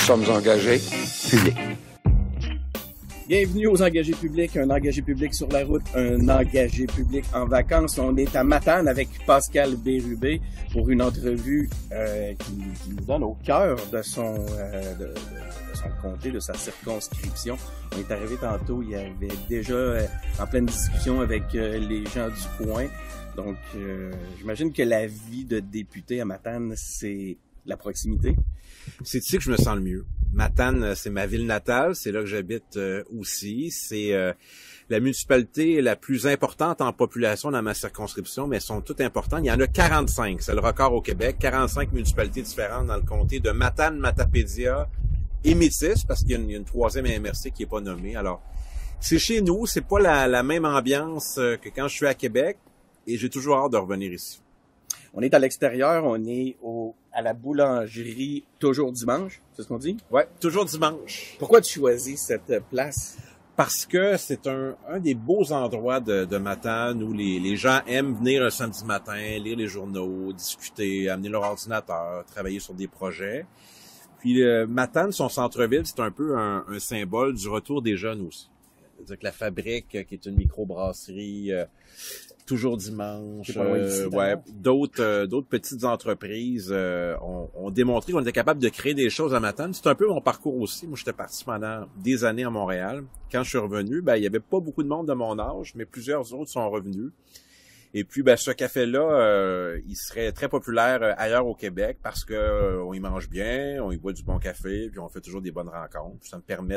sommes engagés publics. Bienvenue aux engagés publics, un engagé public sur la route, un engagé public en vacances. On est à Matane avec Pascal Bérubé pour une entrevue qui nous donne au cœur de son comté, de sa circonscription. On est arrivé tantôt, il y avait déjà en pleine discussion avec les gens du coin. Donc, j'imagine que la vie de député à Matane, c'est la proximité. C'est ici que je me sens le mieux. Matane, c'est ma ville natale, c'est là que j'habite aussi. C'est la municipalité la plus importante en population dans ma circonscription, mais elles sont toutes importantes. Il y en a 45, c'est le record au Québec. 45 municipalités différentes dans le comté de Matane, Matapédia et Métis, parce qu'il y a une troisième MRC qui est pas nommée. Alors, c'est chez nous, c'est pas la même ambiance que quand je suis à Québec, et j'ai toujours hâte de revenir ici. On est à l'extérieur, on est à la boulangerie Toujours Dimanche, c'est ce qu'on dit? Ouais, toujours dimanche. Pourquoi tu choisis cette place? Parce que c'est un des beaux endroits de Matane où les gens aiment venir un samedi matin, lire les journaux, discuter, amener leur ordinateur, travailler sur des projets. Puis Matane, son centre-ville, c'est un peu un symbole du retour des jeunes aussi. C'est-à-dire que la fabrique, qui est une microbrasserie, toujours dimanche, d'autres petites entreprises ont démontré qu'on était capable de créer des choses à Matane. C'est un peu mon parcours aussi. Moi, j'étais parti pendant des années à Montréal. Quand je suis revenu, il y avait pas beaucoup de monde de mon âge, mais plusieurs autres sont revenus. Et puis, ce café-là, il serait très populaire ailleurs au Québec parce que on y mange bien, on y boit du bon café, puis on fait toujours des bonnes rencontres. Ça me permet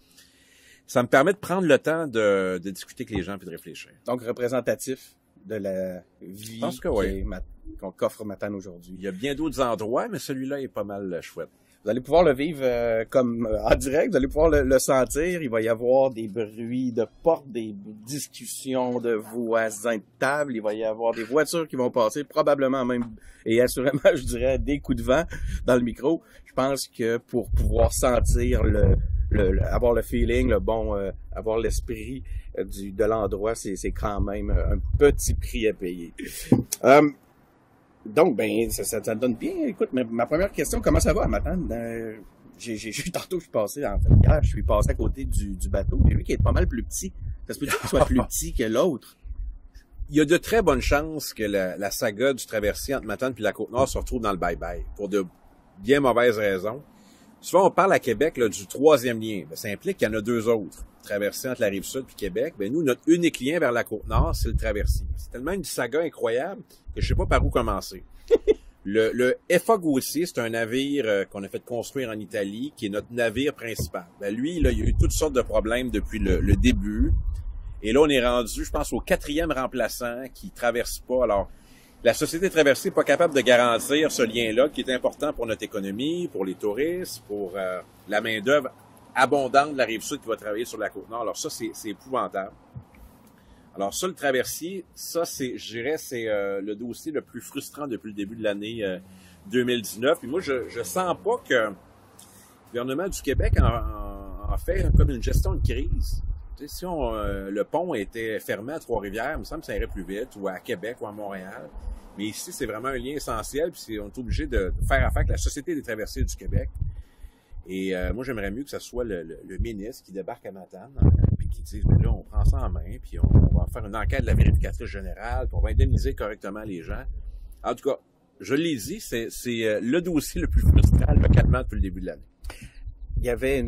de prendre le temps de discuter avec les gens puis de réfléchir. Donc, représentatif de la vie Je pense que oui. Qu'on qu'offre Matane aujourd'hui. Il y a bien d'autres endroits, mais celui-là est pas mal chouette. Vous allez pouvoir le vivre comme en direct, vous allez pouvoir le sentir. Il va y avoir des bruits de portes, des discussions de voisins de table. Il va y avoir des voitures qui vont passer, probablement même, et assurément, je dirais, des coups de vent dans le micro. Je pense que pour pouvoir sentir avoir le feeling, avoir l'esprit de l'endroit, c'est quand même un petit prix à payer. Donc, ça donne bien. Écoute, ma première question, comment ça va à Matane? Tantôt, je suis passé, en fait, hier, je suis passé à côté du bateau. J'ai vu qu'il est pas mal plus petit. Ça se peut qu'il soit plus petit que l'autre. Il y a de très bonnes chances que la saga du traversier entre Matane et la Côte-Nord se retrouve dans le bye-bye, pour de bien mauvaises raisons. Souvent, on parle à Québec du troisième lien. Ça implique qu'il y en a deux autres. Traversier entre la Rive-Sud et Québec. Nous, notre unique lien vers la Côte-Nord, c'est le traversier. C'est tellement une saga incroyable que je sais pas par où commencer. Le FA Gauthier, c'est un navire qu'on a fait construire en Italie, qui est notre navire principal. Lui, là, il y a eu toutes sortes de problèmes depuis le début. Et là, on est rendu, je pense, au 4e remplaçant qui traverse pas. Alors, la société traversée n'est pas capable de garantir ce lien-là qui est important pour notre économie, pour les touristes, pour la main-d'œuvre abondante de la Rive-Sud qui va travailler sur la Côte-Nord. Alors ça, c'est épouvantable. Alors ça, le traversier, ça, je dirais, c'est le dossier le plus frustrant depuis le début de l'année 2019. Puis moi, je sens pas que le gouvernement du Québec en fait comme une gestion de crise. Tu sais, si le pont était fermé à Trois-Rivières, il me semble que ça irait plus vite, ou à Québec ou à Montréal. Mais ici, c'est vraiment un lien essentiel, puis on est obligé de faire affaire avec la Société des traversiers du Québec. Et moi, j'aimerais mieux que ce soit le ministre qui débarque à Matane, puis qui dise, là, on prend ça en main, puis on va faire une enquête de la vérificatrice générale, puis on va indemniser correctement les gens. En tout cas, je l'ai dit, c'est le dossier le plus frustrant localement depuis le début de l'année. Il y avait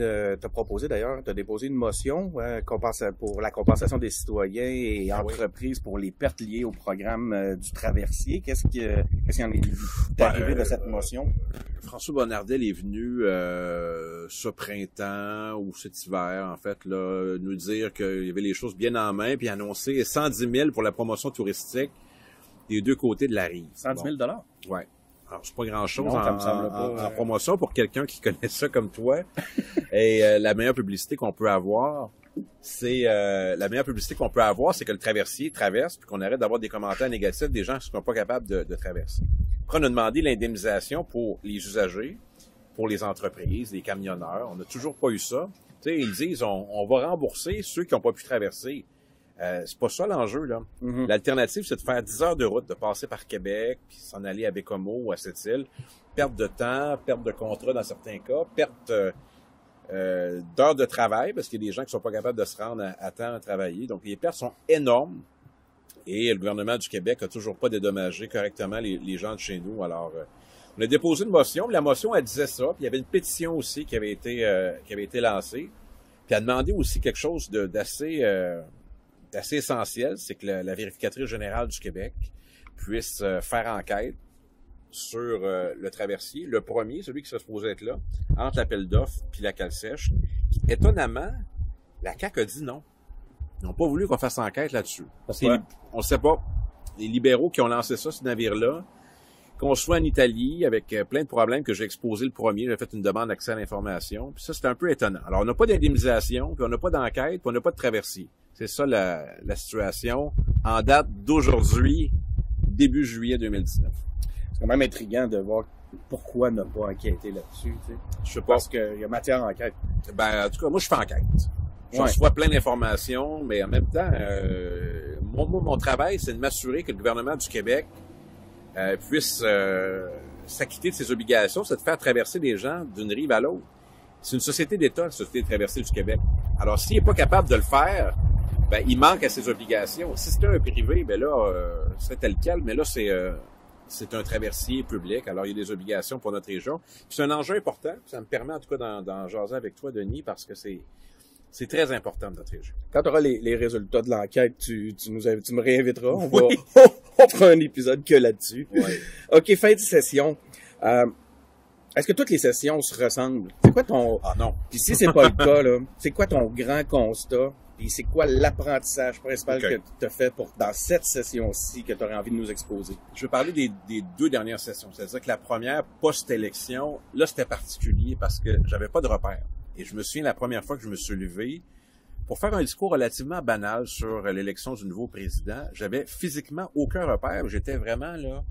t'as déposé une motion pour la compensation des citoyens et entreprises pour les pertes liées au programme du traversier. Qu'est-ce qui en est arrivé de cette motion? François Bonnardel est venu ce printemps ou cet hiver, en fait, là, nous dire qu'il y avait les choses bien en main, puis annoncer 110 000 pour la promotion touristique des deux côtés de la rive. 110 000 $? Ouais. Alors, c'est pas grand-chose en promotion pour quelqu'un qui connaît ça comme toi. Et la meilleure publicité qu'on peut avoir, c'est que le traversier traverse puis qu'on arrête d'avoir des commentaires négatifs des gens qui sont pas capables de traverser. Après, on a demandé l'indemnisation pour les usagers, pour les entreprises, les camionneurs. On n'a toujours pas eu ça. Tu sais, ils disent on va rembourser ceux qui n'ont pas pu traverser. C'est pas ça l'enjeu, là. L'alternative, c'est de faire 10 heures de route, de passer par Québec, puis s'en aller à Bécomo ou à Sept-Îles. Perte de temps, perte de contrat dans certains cas, perte d'heures de travail, parce qu'il y a des gens qui sont pas capables de se rendre à temps à travailler. Donc, les pertes sont énormes. Et le gouvernement du Québec a toujours pas dédommagé correctement les gens de chez nous. Alors, on a déposé une motion. La motion, elle disait ça. Puis il y avait une pétition aussi qui avait été lancée. Puis elle demandait aussi quelque chose d'assez essentiel, c'est que la vérificatrice générale du Québec puisse faire enquête sur le traversier, le premier, celui qui serait supposé être là, entre l'appel d'offres puis la cale sèche. Étonnamment, la CAQ a dit non. Ils n'ont pas voulu qu'on fasse enquête là-dessus. Parce qu'on ne sait pas. Les libéraux qui ont lancé ça, ce navire-là, qu'on soit en Italie, avec plein de problèmes que j'ai exposé le premier, j'ai fait une demande d'accès à l'information, puis ça, c'est un peu étonnant. Alors, on n'a pas d'indemnisation, puis on n'a pas d'enquête, puis on n'a pas de traversier. C'est ça la situation en date d'aujourd'hui, début juillet 2019. C'est quand même intriguant de voir pourquoi ne pas enquêter là-dessus, tu sais. Je sais pas. Parce qu'il y a matière à enquête. Ben, en tout cas, moi, je fais enquête. Je reçois plein d'informations, mais en même temps, mon travail, c'est de m'assurer que le gouvernement du Québec puisse s'acquitter de ses obligations, c'est de faire traverser les gens d'une rive à l'autre. C'est une société d'État, la Société de traversée du Québec. Alors, s'il n'est pas capable de le faire, ben, il manque à ses obligations. Si c'était un privé, ben là, c'est tel quel, mais là, c'est un traversier public, alors il y a des obligations pour notre région. Puis c'est un enjeu important, ça me permet en tout cas d'en jaser avec toi, Denis, parce que c'est très important de notre région. Quand tu auras les résultats de l'enquête, tu me réinviteras. On fera un épisode que là-dessus. Ouais. OK, fin de session. Est-ce que toutes les sessions se ressemblent? C'est quoi ton... Ah non. Puis si c'est pas le cas, là, c'est quoi ton grand constat? Puis c'est quoi l'apprentissage principal que tu as fait dans cette session-ci que tu aurais envie de nous exposer? Je vais parler des 2 dernières sessions. C'est-à-dire que la première, post-élection, là, c'était particulier parce que j'avais pas de repère. Et je me souviens la première fois que je me suis levé pour faire un discours relativement banal sur l'élection du nouveau président. J'avais physiquement aucun repère. J'étais vraiment là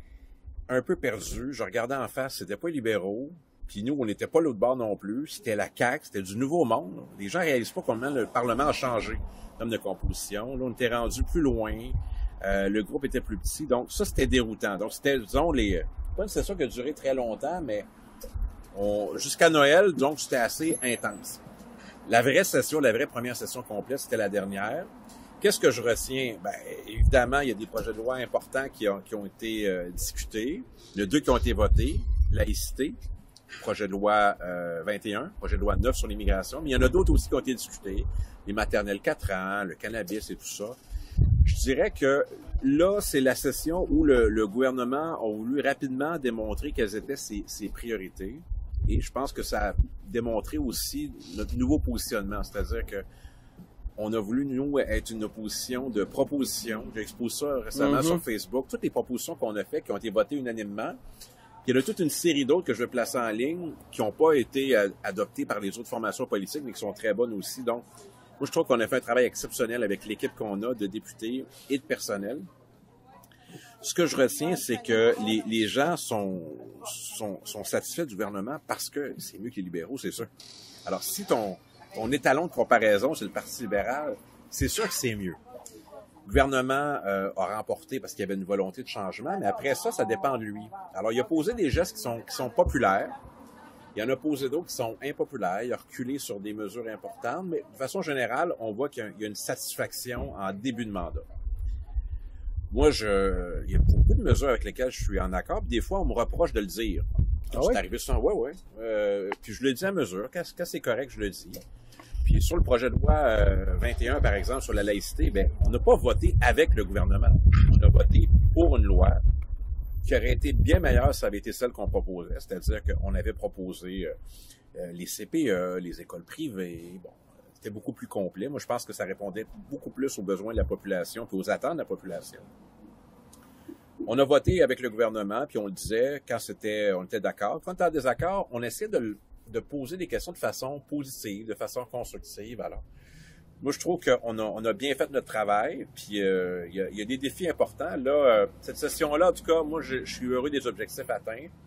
un peu perdu. Je regardais en face, c'était pas les libéraux. Puis nous, on n'était pas l'autre bord non plus. C'était la CAQ, c'était du nouveau monde. Les gens réalisent pas comment le Parlement a changé en termes de composition. Là, on était rendu plus loin. Le groupe était plus petit. Donc ça, c'était déroutant. Donc c'était, disons, pas une session qui a duré très longtemps, mais jusqu'à Noël, donc c'était assez intense. La vraie session, la vraie première session complète, c'était la dernière. Qu'est-ce que je retiens? Ben, évidemment, il y a des projets de loi importants qui ont été discutés. Il y a 2 qui ont été votés. Laïcité, projet de loi 21, projet de loi 9 sur l'immigration. Mais il y en a d'autres aussi qui ont été discutés. Les maternelles 4 ans, le cannabis et tout ça. Je dirais que là, c'est la session où le gouvernement a voulu rapidement démontrer quelles étaient ses priorités. Et je pense que ça a démontré aussi notre nouveau positionnement. C'est-à-dire que on a voulu, nous, être une opposition de propositions. J'ai exposé ça récemment sur Facebook. Toutes les propositions qu'on a faites, qui ont été votées unanimement. Puis il y en a toute une série d'autres que je vais placer en ligne, qui n'ont pas été adoptées par les autres formations politiques, mais qui sont très bonnes aussi. Donc, moi, je trouve qu'on a fait un travail exceptionnel avec l'équipe qu'on a de députés et de personnel. Ce que je retiens, c'est que les gens sont satisfaits du gouvernement parce que c'est mieux que les libéraux, c'est sûr. Alors, si ton étalon de comparaison, c'est le Parti libéral, c'est sûr que c'est mieux. Le gouvernement a remporté parce qu'il y avait une volonté de changement, mais après ça, ça dépend de lui. Alors, il a posé des gestes qui sont populaires. Il en a posé d'autres qui sont impopulaires. Il a reculé sur des mesures importantes, mais de façon générale, on voit qu'il y a une satisfaction en début de mandat. Moi, il y a beaucoup de mesures avec lesquelles je suis en accord, puis des fois, on me reproche de le dire. Ah c'est arrivé souvent, ouais. Puis je le dis à mesure. Quand c'est correct, je le dis. Puis sur le projet de loi 21, par exemple, sur la laïcité, ben, on n'a pas voté avec le gouvernement. On a voté pour une loi qui aurait été bien meilleure si ça avait été celle qu'on proposait. C'est-à-dire qu'on avait proposé les CPE, les écoles privées. Bon, c'était beaucoup plus complet. Moi, je pense que ça répondait beaucoup plus aux besoins de la population puis aux attentes de la population. On a voté avec le gouvernement, puis on le disait quand on était d'accord. Quand on était en désaccord, on essayait de poser des questions de façon positive, de façon constructive. Alors, moi, je trouve qu'on a bien fait notre travail, puis il y a des défis importants. Là, cette session-là, en tout cas, moi, je suis heureux des objectifs atteints.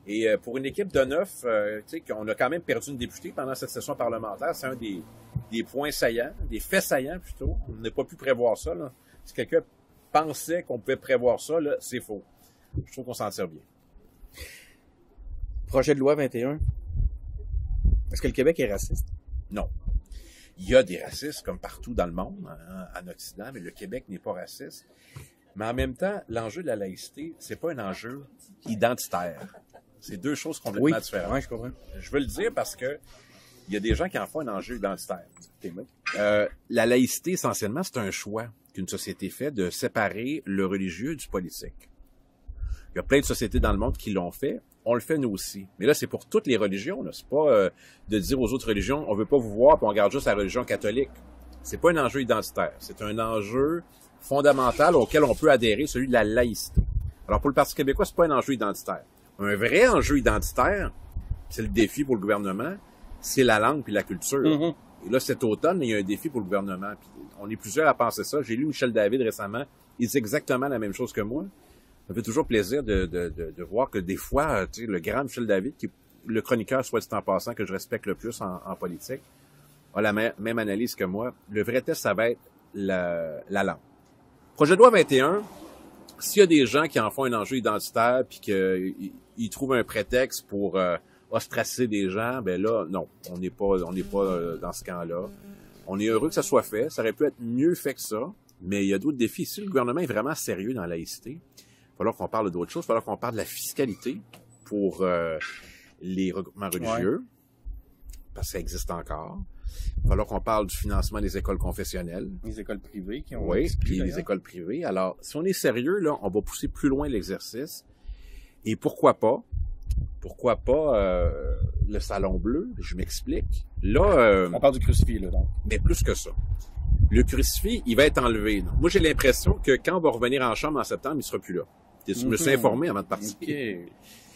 Et pour une équipe de 9, tu sais, qu'on a quand même perdu une députée pendant cette session parlementaire, c'est un des points saillants, des faits saillants plutôt. On n'a pas pu prévoir ça, là. Si quelqu'un pensait qu'on pouvait prévoir ça, là, c'est faux. Je trouve qu'on s'en tire bien. Projet de loi 21. Est-ce que le Québec est raciste? Non. Il y a des racistes comme partout dans le monde, en Occident, mais le Québec n'est pas raciste. Mais en même temps, l'enjeu de la laïcité, c'est pas un enjeu identitaire. C'est deux choses complètement différentes. Oui, je comprends. Je veux le dire parce que il y a des gens qui en font un enjeu identitaire. La laïcité, essentiellement, c'est un choix qu'une société fait de séparer le religieux du politique. Il y a plein de sociétés dans le monde qui l'ont fait. On le fait nous aussi. Mais là, c'est pour toutes les religions. Là. C'est pas de dire aux autres religions, on veut pas vous voir, puis on regarde juste la religion catholique. C'est pas un enjeu identitaire. C'est un enjeu fondamental auquel on peut adhérer, celui de la laïcité. Alors, pour le Parti québécois, c'est pas un enjeu identitaire. Un vrai enjeu identitaire, c'est le défi pour le gouvernement, c'est la langue puis la culture. Mm-hmm. Et là, cet automne, il y a un défi pour le gouvernement. Puis on est plusieurs à penser ça. J'ai lu Michel David récemment. Il dit exactement la même chose que moi. Ça fait toujours plaisir de voir que des fois, tu sais, le grand Michel David, qui est le chroniqueur, soit dit en passant, que je respecte le plus en politique, a la même analyse que moi. Le vrai test, ça va être la langue. Projet de loi 21, s'il y a des gens qui en font un enjeu identitaire puis qu'ils trouvent un prétexte pour ostraciser des gens, ben là, non, on n'est pas dans ce camp-là. On est heureux que ça soit fait. Ça aurait pu être mieux fait que ça, mais il y a d'autres défis. Si le gouvernement est vraiment sérieux dans la laïcité, il va falloir qu'on parle d'autres choses. Il va falloir qu'on parle de la fiscalité pour les regroupements religieux, parce que ça existe encore. Il va falloir qu'on parle du financement des écoles confessionnelles. Les écoles privées qui ont... Oui, puis les écoles privées. Alors, si on est sérieux, là, on va pousser plus loin l'exercice. Et pourquoi pas le salon bleu? Je m'explique. Là, on parle du crucifix, là, donc. Mais plus que ça. Le crucifix, il va être enlevé. Là. Moi, j'ai l'impression que quand on va revenir en chambre en septembre, il sera plus là. Je me suis informé avant de partir. Okay.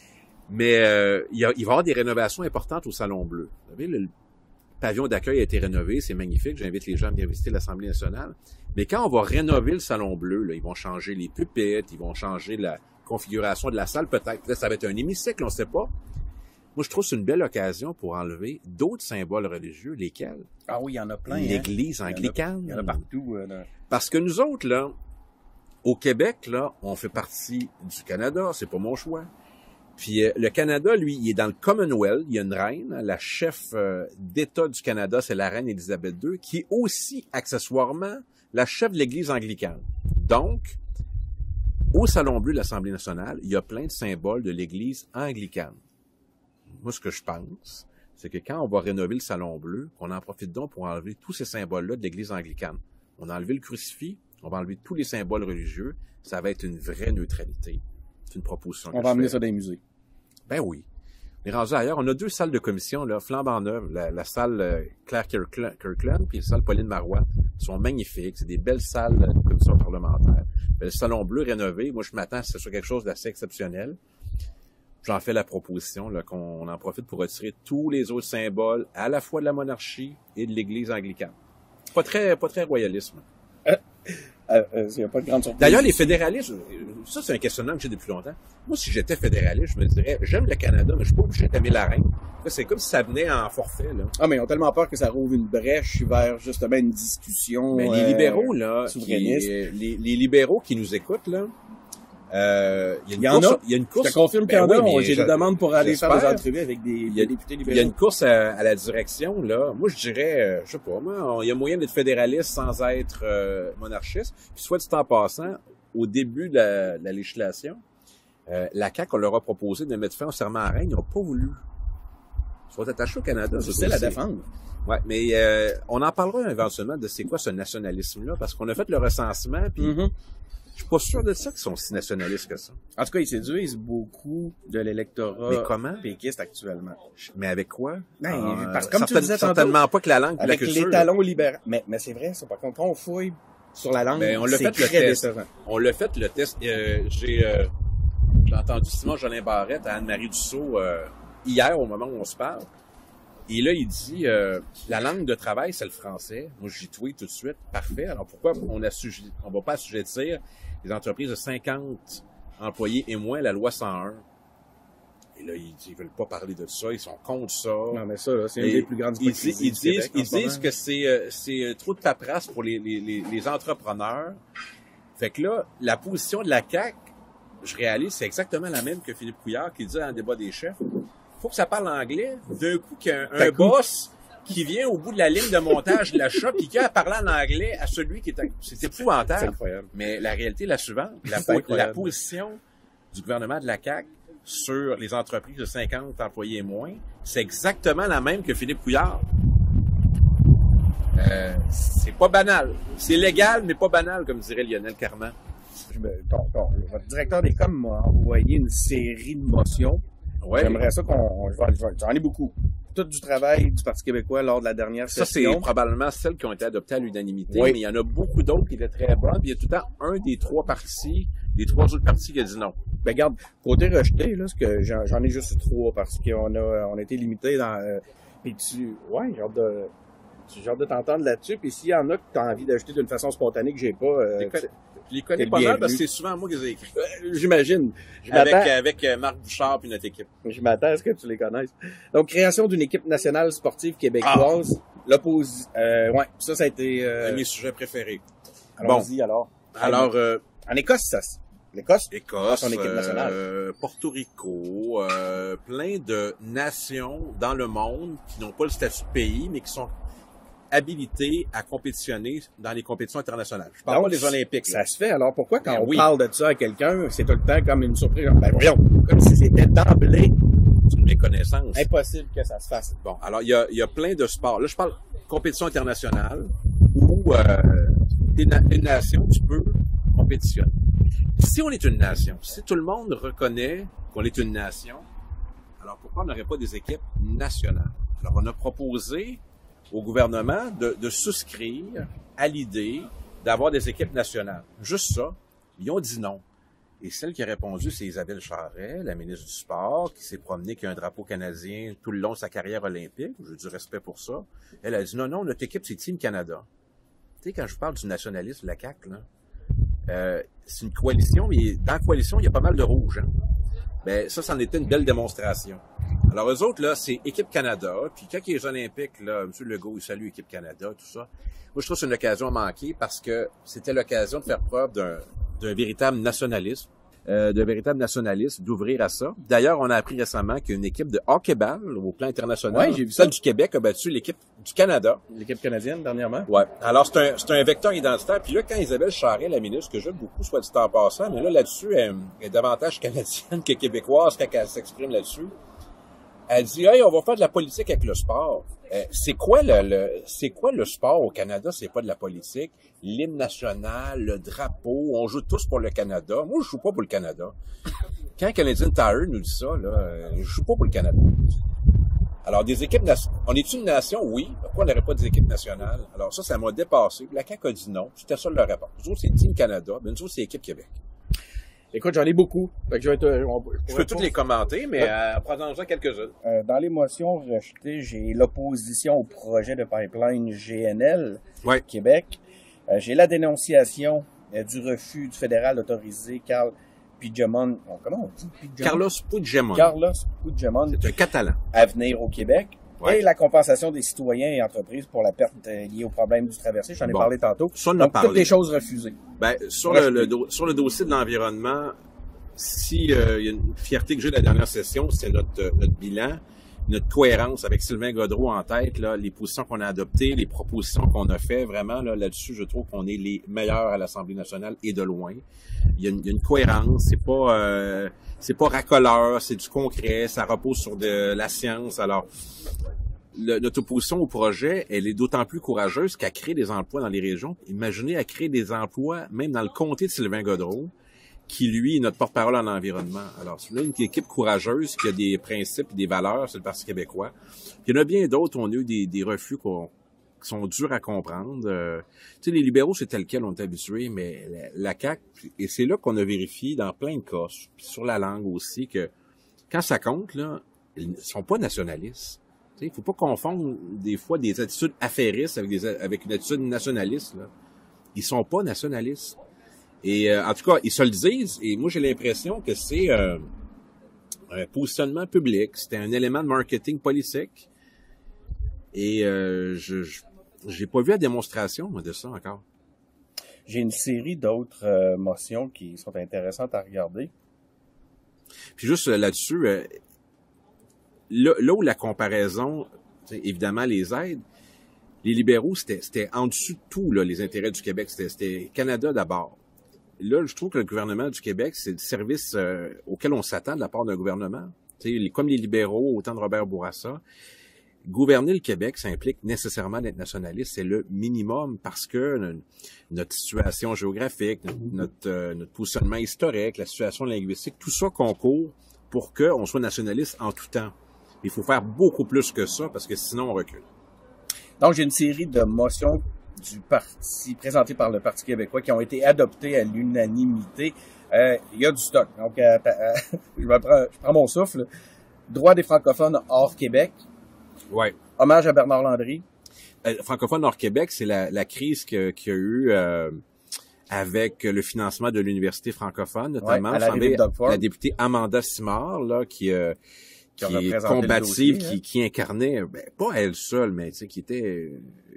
Mais il va y avoir des rénovations importantes au salon bleu. Vous savez, le pavillon d'accueil a été rénové, c'est magnifique. J'invite les gens à venir visiter l'Assemblée nationale. Mais quand on va rénover le salon bleu, là, ils vont changer les pupitres, ils vont changer la configuration de la salle, peut-être. Peut-être ça va être un hémicycle, on ne sait pas. Moi, je trouve que c'est une belle occasion pour enlever d'autres symboles religieux, lesquels? Ah oui, il y en a plein. L'Église anglicane. Il y en a partout. Là. Parce que nous autres, là, au Québec, là, on fait partie du Canada, c'est pas mon choix. Puis le Canada, lui, il est dans le Commonwealth. Il y a une reine, la chef d'État du Canada, c'est la reine Élisabeth II, qui est aussi, accessoirement, la chef de l'Église anglicane. Donc, au Salon Bleu de l'Assemblée nationale, il y a plein de symboles de l'Église anglicane. Moi, ce que je pense, c'est que quand on va rénover le Salon Bleu, qu'on en profite donc pour enlever tous ces symboles-là de l'Église anglicane. On a enlevé le crucifix, on va enlever tous les symboles religieux. Ça va être une vraie neutralité. C'est une proposition. On va emmener ça dans les musées. Ben oui. On est rendu ailleurs. On a 2 salles de commission, là, flambant neuves. La salle Claire Kirkland puis la salle Pauline Marois. Ils sont magnifiques. C'est des belles salles de commission parlementaire. Le Salon Bleu rénové, moi, je m'attends à ce que ce soit quelque chose d'assez exceptionnel. J'en fais la proposition, là, qu'on en profite pour retirer tous les autres symboles, à la fois de la monarchie et de l'Église anglicane. Pas très royalisme. Il n'y a pas de grande surprise. D'ailleurs, les fédéralistes, ça, c'est un questionnement que j'ai depuis longtemps. Moi, si j'étais fédéraliste, je me dirais, j'aime le Canada, mais je suis pas obligé d'aimer la reine. C'est comme si ça venait en forfait, là. Ah, mais ils ont tellement peur que ça rouvre une brèche vers, justement, une discussion, mais les libéraux, là, souverainiste. Les libéraux qui nous écoutent, là, il y a une course. Je te confirme qu'il y en a. J'ai des demandes pour aller faire des entrevues avec des députés libéraux. Il y a une course à la direction, là. Moi, je dirais, je sais pas, moi, il y a moyen d'être fédéraliste sans être monarchiste. Puis, soit dit en passant, au début de la législation, la CAQ, on leur a proposé de mettre fin au serment à reine. Ils n'ont pas voulu. Ils sont attachés au Canada. C'est la défendre. Ouais, mais on en parlera éventuellement de c'est quoi ce nationalisme-là, parce qu'on a fait le recensement, puis je suis pas sûr de ça qu'ils sont si nationalistes que ça. En tout cas, ils séduisent beaucoup de l'électorat péquiste actuellement. Mais avec quoi? Ben, parce que comme tu disais certainement pas que la langue et la culture. Avec les talons libéraux. Mais c'est vrai, ça. Par contre, quand on fouille sur la langue, ben, c'est très décevant. On l'a fait le test. J'ai entendu Simon-Jolin Barrette à Anne-Marie Dussault hier, au moment où on se parle. Et là, il dit, la langue de travail, c'est le français. Moi, j'y tweet tout de suite. Parfait. Alors, pourquoi on va pas assujettir les entreprises de 50 employés et moins à la loi 101? Et là, ils veulent pas parler de ça, ils sont contre ça. Non, mais ça, là, c'est une des plus grandes hypocrisies du Québec en ce moment. disent que c'est trop de paperasse pour les entrepreneurs. Fait que là, la position de la CAQ, je réalise, c'est exactement la même que Philippe Couillard qui disait dans le débat des chefs. Faut que ça parle anglais. D'un coup, qu'il y a un boss qui vient au bout de la ligne de montage de l'achat puis qui a parlé en anglais à celui qui est... C'est épouvantable. C'est incroyable. Mais la réalité est la suivante. La position du gouvernement de la CAQ sur les entreprises de 50 employés et moins, c'est exactement la même que Philippe Couillard. C'est pas banal. C'est légal, mais pas banal, comme dirait Lionel Carman. Votre directeur des coms m'a envoyé une série de motions. Ouais. J'aimerais ça j'en ai beaucoup. Tout du travail du Parti québécois lors de la dernière Ça, session. c'est probablement celles qui ont été adoptées à l'unanimité, Oui. mais il y en a beaucoup d'autres qui étaient très bonnes. Puis il y a tout le temps un des trois autres partis qui a dit non. Ben, regarde, côté rejeté, là, j'en ai juste 3 parce qu'on a été limité dans, puis j'ai hâte de t'entendre là-dessus. Puis s'il y en a que tu as envie d'ajouter d'une façon spontanée que j'ai pas, Je les connais t'es pas mal bienvenu. parce que c'est souvent moi qui les ai écrits. J'imagine. Je m'attends Avec Marc Bouchard puis notre équipe. à ce que tu les connaisses. Donc, création d'une équipe nationale sportive québécoise. Ça a été, Un de mes sujets préférés. allons-y alors. Alors, En Écosse, l'Écosse, Écosse, son équipe nationale. Porto Rico, plein de nations dans le monde qui n'ont pas le statut de pays, mais qui sont habilités à compétitionner dans les compétitions internationales. Je parle Donc, pas des Olympiques. Là. Ça se fait. Alors, pourquoi quand Ben on oui. parle de ça à quelqu'un, c'est tout le temps comme une surprise? Genre, ben voyons, comme si c'était d'emblée C'est une méconnaissance. impossible que ça se fasse. Bon, alors il y a plein de sports. Là, je parle compétition internationale où une nation, tu peux compétitionner. Si on est une nation, si tout le monde reconnaît qu'on est une nation, alors pourquoi on n'aurait pas des équipes nationales? Alors, on a proposé au gouvernement de souscrire à l'idée d'avoir des équipes nationales. Juste ça. Ils ont dit non. Et celle qui a répondu, c'est Isabelle Charret, la ministre du Sport, qui s'est promenée avec un drapeau canadien tout le long de sa carrière olympique. J'ai du respect pour ça. Elle a dit non, notre équipe, c'est Team Canada. Tu sais, quand je vous parle du nationalisme, la CAQ, là, c'est une coalition, mais dans la coalition, il y a pas mal de rouge. Hein? Ben, ça, c'en était une belle démonstration. Alors, eux autres, là, c'est Équipe Canada. Puis, quand il y a les Olympiques, là, M. Legault, il salue Équipe Canada, tout ça. Moi, je trouve que c'est une occasion manquée parce que c'était l'occasion de faire preuve d'un véritable nationalisme, d'ouvrir à ça. D'ailleurs, on a appris récemment qu'il y a une équipe de hockey-ball au plan international. Ouais, j'ai vu Celle ça. du Québec a battu l'équipe du Canada. L'équipe canadienne, dernièrement. Ouais. Alors, c'est un vecteur identitaire. Puis là, quand Isabelle Charret, la ministre, que j'aime beaucoup, soit dit en passant, mais là-dessus, elle est davantage canadienne que québécoise quand elle s'exprime là-dessus. Elle dit, hey, on va faire de la politique avec le sport. C'est quoi le sport au Canada? C'est pas de la politique. L'hymne national, le drapeau, on joue tous pour le Canada. Moi, je joue pas pour le Canada. Quand Canadian Tire nous dit ça, là, je joue pas pour le Canada. Alors, des équipes on est une nation? Oui. Pourquoi on n'aurait pas des équipes nationales? Alors, ça m'a dépassé. La CAQ a dit non. C'était ça leur réponse. Nous autres, c'est Team Canada, mais nous autres, c'est Équipe Québec. Écoute, j'en ai beaucoup. Fait que Je peux toutes les commenter, mais prenons-en quelques-unes. dans les motions rejetées, j'ai l'opposition au projet de pipeline GNL Ouais. Québec. J'ai la dénonciation du refus du fédéral d'autoriser Carl Puigdemont. Comment on dit Puigdemont? Carlos Puigdemont. Carlos Puigdemont C'est un Catalan. à venir au Québec. Ouais. Et la compensation des citoyens et entreprises pour la perte liée au problème du traversé. J'en ai Bon. parlé tantôt. Ça, on en a Donc, toutes parlé. les choses refusées. Ben, sur Ouais, sur le dossier de l'environnement, si il y a une fierté que j'ai de la dernière session, c'est notre bilan, notre cohérence avec Sylvain Gaudreault en tête, là, les positions qu'on a adoptées, les propositions qu'on a fait, vraiment là-dessus, je trouve qu'on est les meilleurs à l'Assemblée nationale et de loin. Il y a une cohérence, c'est pas racoleur, c'est du concret, ça repose sur de la science. Alors, notre opposition au projet, elle est d'autant plus courageuse qu'à créer des emplois dans les régions. Imaginez à créer des emplois même dans le comté de Sylvain Gaudreault, qui, lui, est notre porte-parole en environnement. Alors, c'est là une équipe courageuse qui a des principes et des valeurs, c'est le Parti québécois. Il y en a bien d'autres, on a eu des refus qui sont durs à comprendre. Tu sais, les libéraux, c'est tel quel, on est habitué, mais la CAQ, et c'est là qu'on a vérifié dans plein de cas, puis sur la langue aussi, que quand ça compte, là, ils ne sont pas nationalistes. Il faut pas confondre des fois des attitudes affairistes avec une attitude nationaliste. Là. Ils sont pas nationalistes. Et en tout cas, ils se le disent. Et moi, j'ai l'impression que c'est un positionnement public, c'était un élément de marketing politique. Et j'ai pas vu la démonstration moi, de ça encore. J'ai une série d'autres motions qui sont intéressantes à regarder. Puis juste là-dessus, là où la comparaison, évidemment les aides, les libéraux, c'était en dessous de tout, là, les intérêts du Québec. C'était Canada d'abord. Là, je trouve que le gouvernement du Québec, c'est le service auquel on s'attend de la part d'un gouvernement. Comme les libéraux, au temps de Robert Bourassa, gouverner le Québec, ça implique nécessairement d'être nationaliste. C'est le minimum parce que notre situation géographique, notre positionnement historique, la situation linguistique, tout ça concourt pour qu'on soit nationaliste en tout temps. Il faut faire beaucoup plus que ça parce que sinon on recule. Donc, j'ai une série de motions du parti, présentées par le Parti québécois, qui ont été adoptées à l'unanimité. Il y a du stock. Donc, je prends mon souffle. Droit des francophones hors Québec. Ouais. Hommage à Bernard Landry. Francophone hors Québec, c'est la crise qu'il y a eu avec le financement de l'université francophone, notamment. La députée Amanda Simard, là, qui est combative, qui incarnait, pas elle seule, mais tu sais, qui était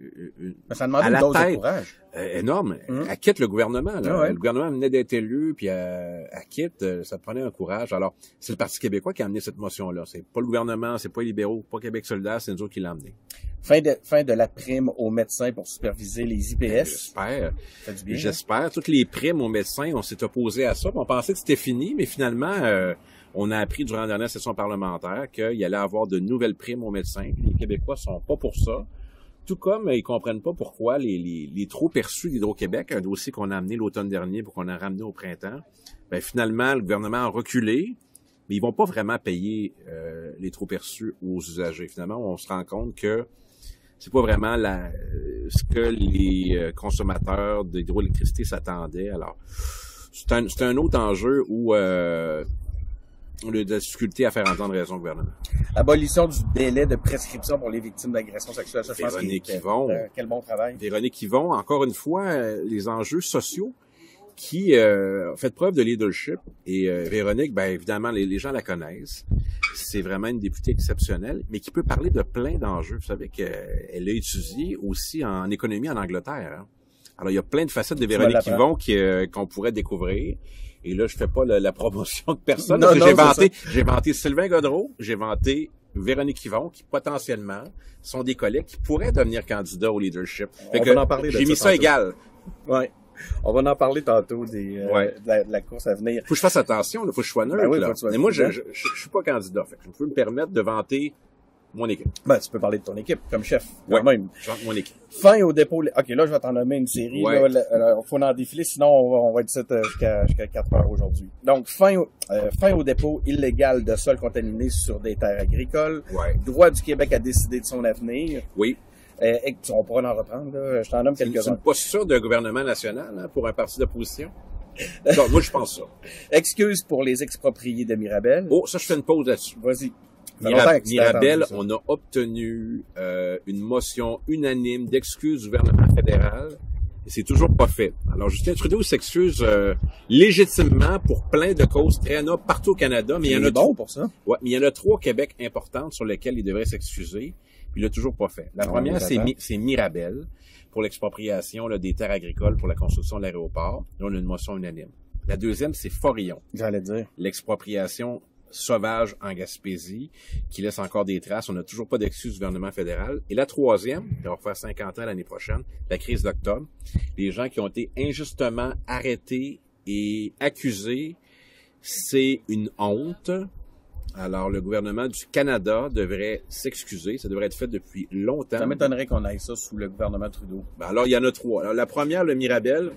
ça demandait à la dose tête de courage. Énorme. Elle quitte le gouvernement. Là. Le gouvernement venait d'être élu, puis elle quitte. Ça prenait un courage. Alors, c'est le Parti québécois qui a amené cette motion-là. C'est pas le gouvernement, c'est pas les libéraux, pas Québec solidaire, c'est nous autres qui l'ont amené. Fin de la prime aux médecins pour superviser les IPS. J'espère. Toutes les primes aux médecins, on s'est opposé à ça. On pensait que c'était fini, mais finalement, on a appris durant la dernière session parlementaire qu'il y allait avoir de nouvelles primes aux médecins. Les Québécois sont pas pour ça. Tout comme ils comprennent pas pourquoi les trop perçus d'Hydro-Québec, un dossier qu'on a amené l'automne dernier pour qu'on a ramené au printemps, finalement, le gouvernement a reculé, mais ils vont pas vraiment payer les trop perçus aux usagers. Finalement, on se rend compte que c'est pas vraiment ce que les consommateurs d'hydroélectricité s'attendaient. Alors, c'est un autre enjeu où on a de la difficulté à faire entendre raison au gouvernement. Abolition du délai de prescription pour les victimes d'agressions sexuelles. Ça, Véronique Yvon. Quel bon travail. Véronique Yvon, encore une fois, les enjeux sociaux qui ont fait preuve de leadership. Et Véronique, évidemment, les gens la connaissent. C'est vraiment une députée exceptionnelle, mais qui peut parler de plein d'enjeux. Vous savez qu'elle a étudié aussi en économie en Angleterre. Hein. Alors, il y a plein de facettes de Véronique Yvon qu'on pourrait découvrir. Et là, je fais pas la promotion de personne. J'ai vanté Sylvain Godreau, j'ai vanté Véronique Yvon, qui potentiellement sont des collègues qui pourraient devenir candidats au leadership. J'ai mis ça égal. Ouais. On va en parler tantôt de la course à venir. Faut que je fasse attention, faut que je sois neutre. Mais moi, je suis pas candidat. Fait que je peux me permettre de vanter mon équipe. Tu peux parler de ton équipe comme chef. Même. Je vante mon équipe. Fin au dépôt. OK, là, je vais t'en nommer une série. Ouais. Là, faut en défiler, sinon on va être ici jusqu'à 4 heures aujourd'hui. Donc, fin au dépôt illégal de sol contaminé sur des terres agricoles. Ouais. Droit du Québec à décider de son avenir. Oui. On pourra en reprendre, là. Je t'en nomme quelques-uns. C'est une posture d'un gouvernement national pour un parti d'opposition. Donc, moi, je pense ça. Excuse pour les expropriés de Mirabel. Oh, ça, je fais une pause là-dessus. Vas-y. Mirabel, on a obtenu une motion unanime d'excuse du gouvernement fédéral et c'est toujours pas fait. Alors, Justin Trudeau s'excuse légitimement pour plein de causes très nobles partout au Canada, mais il y en a bon pour ça. Ouais, mais il y en a 3 au Québec importantes sur lesquelles il devrait s'excuser, puis il l'a toujours pas fait. La première, c'est Mirabel pour l'expropriation des terres agricoles pour la construction de l'aéroport. Là, on a une motion unanime. La deuxième, c'est Forillon. J'allais dire. L'expropriation sauvage en Gaspésie, qui laisse encore des traces. On n'a toujours pas d'excuse du gouvernement fédéral. Et la troisième, qui va faire 50 ans l'année prochaine, la crise d'octobre. Les gens qui ont été injustement arrêtés et accusés, c'est une honte. Alors, le gouvernement du Canada devrait s'excuser. Ça devrait être fait depuis longtemps. Ça m'étonnerait qu'on aille ça sous le gouvernement Trudeau. Alors, il y en a 3. Alors, la première, le Mirabel.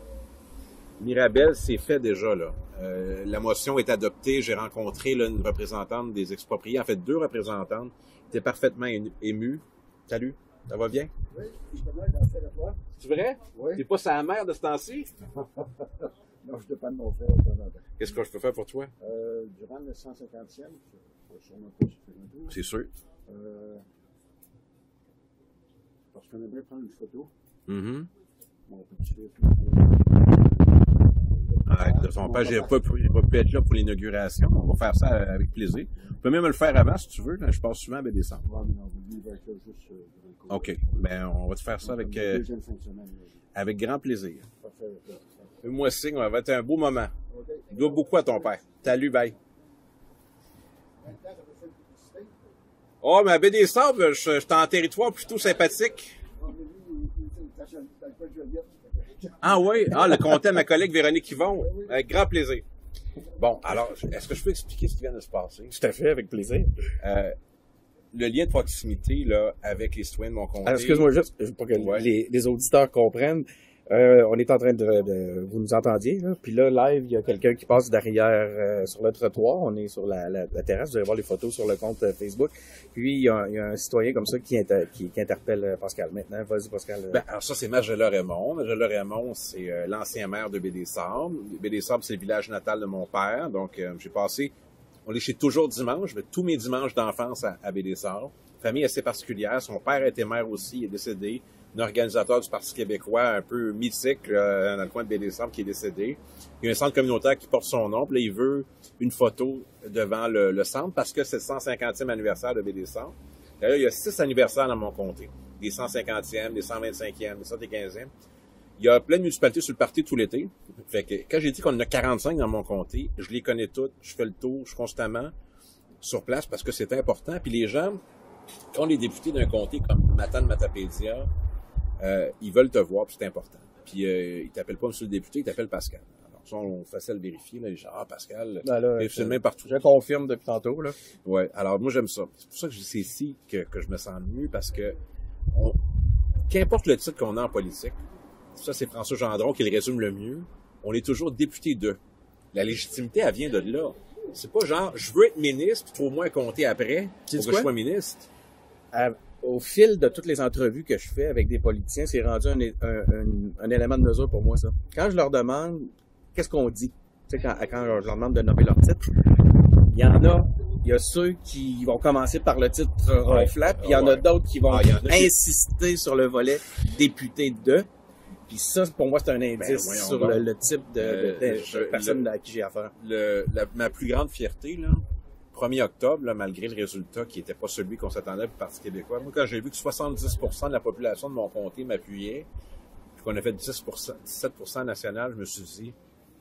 Mirabel, c'est fait déjà, là. La motion est adoptée. J'ai rencontré une représentante des expropriés. En fait, 2 représentantes. T'es parfaitement émue. Salut, ça va bien? Oui, je suis bien dans le fois. C'est vrai? Oui. T'es pas sa mère de ce temps-ci? Non, je dépends de mon frère. Qu'est-ce que je peux faire pour toi? Durant le 150e, je ne vais sûrement pas supprimer. C'est sûr. Parce qu'on aimerait prendre une photo. Mm-hmm. Mon petit-fils. son père, j'ai pas pu être là pour l'inauguration. On va faire ça avec plaisir. On peut même le faire avant, si tu veux. Là, je passe souvent à Baie-des-Sables. Ouais, mais non, vous vivez avec eux juste de l'autre côté. OK. Ben, on va te faire ça avec, Deuxième fin de semaine. avec grand plaisir. Parfait. Moi signe, ça va être un beau moment. OK. Il doit beaucoup à ton père. Salut, bye. Oh, mais à Baie-des-Sables, je suis en territoire plutôt sympathique. Ah oui? Ah, le comptait à ma collègue Véronique Yvon. Avec grand plaisir. Bon, alors, est-ce que je peux expliquer ce qui vient de se passer? Tout à fait, avec plaisir. Le lien de proximité là, avec les citoyens de mon comté. Alors, excuse-moi juste, pour que Ouais. les auditeurs comprennent. On est en train de vous nous entendiez, là. Puis là, live, il y a quelqu'un qui passe derrière sur le trottoir. On est sur la terrasse. Vous allez voir les photos sur le compte Facebook. Puis il y a un citoyen comme ça qui interpelle Pascal. Maintenant, vas-y, Pascal. Ben, alors ça, c'est Magella Raymond. Magella Raymond, c'est l'ancien maire de Baie-des-Sables. Baie-des-Sables, c'est le village natal de mon père. Donc, j'ai passé, on est chez toujours dimanche, mais tous mes dimanches d'enfance à Baie-des-Sables. Famille assez particulière. Son père était maire aussi, il est décédé. Un organisateur du Parti québécois un peu mythique dans le coin de Baie-des-Sables qui est décédé. Il y a un centre communautaire qui porte son nom. Puis là, il veut une photo devant le centre parce que c'est le 150e anniversaire de Baie-des-Sables. D'ailleurs, il y a 6 anniversaires dans mon comté. Des 150e, des 125e, des 115e. Il y a plein de municipalités sur le parti tout l'été. Fait que quand j'ai dit qu'on en a 45 dans mon comté, je les connais toutes. Je fais le tour, je suis constamment sur place parce que c'est important. Puis les gens, quand les députés d'un comté comme Matane-Matapédia, ils veulent te voir, puis c'est important. Puis ils t'appellent pas monsieur le député, ils t'appellent Pascal. Alors ça, on fait ça le vérifier. Là, les gens, Pascal, c'est le même partout. Je confirme depuis tantôt, là. Ouais, alors moi j'aime ça. C'est pour ça que c'est ici que je me sens mieux, parce que qu'importe le titre qu'on a en politique, ça c'est François Gendron qui le résume le mieux, on est toujours député de. La légitimité, elle vient de là. C'est pas genre, je veux être ministre, puis faut au moins compter après pour que je sois ministre. Au fil de toutes les entrevues que je fais avec des politiciens, c'est rendu un élément de mesure pour moi, ça. Quand je leur demande, qu'est-ce qu'on dit? Tu sais, quand je leur demande de nommer leur titre, il y a ceux qui vont commencer par le titre ronflant, puis il y en a d'autres qui vont insister sur le volet député de. Puis ça, pour moi, c'est un indice sur le type de personne à qui j'ai affaire. Ma plus grande fierté, là, 1er octobre, là, malgré le résultat qui n'était pas celui qu'on s'attendait pour le Parti québécois, moi, quand j'ai vu que 70% de la population de mon comté m'appuyait, puis qu'on a fait 17% national, je me suis dit,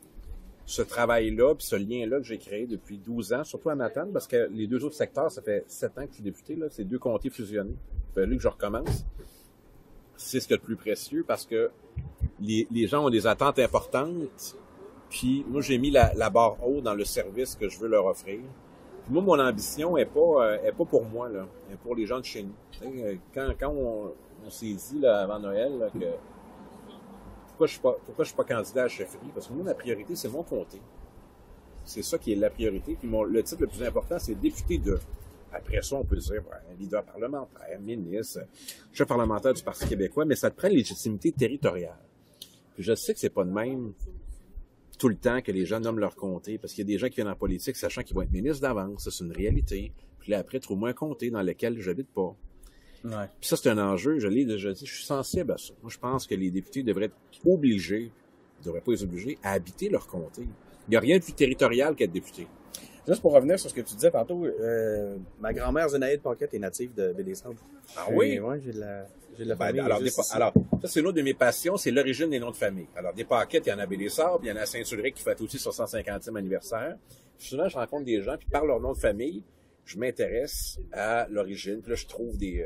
ce travail-là, puis ce lien-là que j'ai créé depuis 12 ans, surtout à Matane, parce que les deux autres secteurs, ça fait 7 ans que je suis député, là, c'est 2 comtés fusionnés. Il fallait que je recommence. C'est ce qu'il y a de plus précieux, parce que les gens ont des attentes importantes, puis moi, j'ai mis la barre haute dans le service que je veux leur offrir. Puis moi, mon ambition est pas pour moi, là, est pour les gens de chez nous. Quand on s'est dit là, avant Noël là, que pourquoi je suis pas candidat à la chefferie, parce que moi, ma priorité, c'est mon comté. C'est ça qui est la priorité. Puis le titre le plus important, c'est député de. Après ça, on peut dire un leader parlementaire, ministre, chef parlementaire du Parti québécois, mais ça te prend une légitimité territoriale. Puis je sais que c'est pas de même tout le temps que les gens nomment leur comté, parce qu'il y a des gens qui viennent en politique sachant qu'ils vont être ministres d'avance, ça c'est une réalité. Puis là, après, trouve-moi un comté dans lequel j'habite pas. Ouais. Puis ça, c'est un enjeu, je l'ai déjà dit, je suis sensible à ça. Moi, je pense que les députés devraient être obligés, ils devraient pas être obligés, à habiter leur comté. Il n'y a rien de plus territorial qu'être député. juste pour revenir sur ce que tu disais tantôt, ma grand-mère Zénaïde Paquette est native de Baie-des-Sables. Ah oui? Oui, j'ai de la famille. Alors, ça, c'est une autre de mes passions, c'est l'origine des noms de famille. Alors, des Paquettes, il y en a à Baie-des-Sables, il y en a à Saint-Ulrich qui fête aussi son 150e anniversaire. Puis souvent, je rencontre des gens, puis par leur nom de famille, je m'intéresse à l'origine. Puis là, je trouve de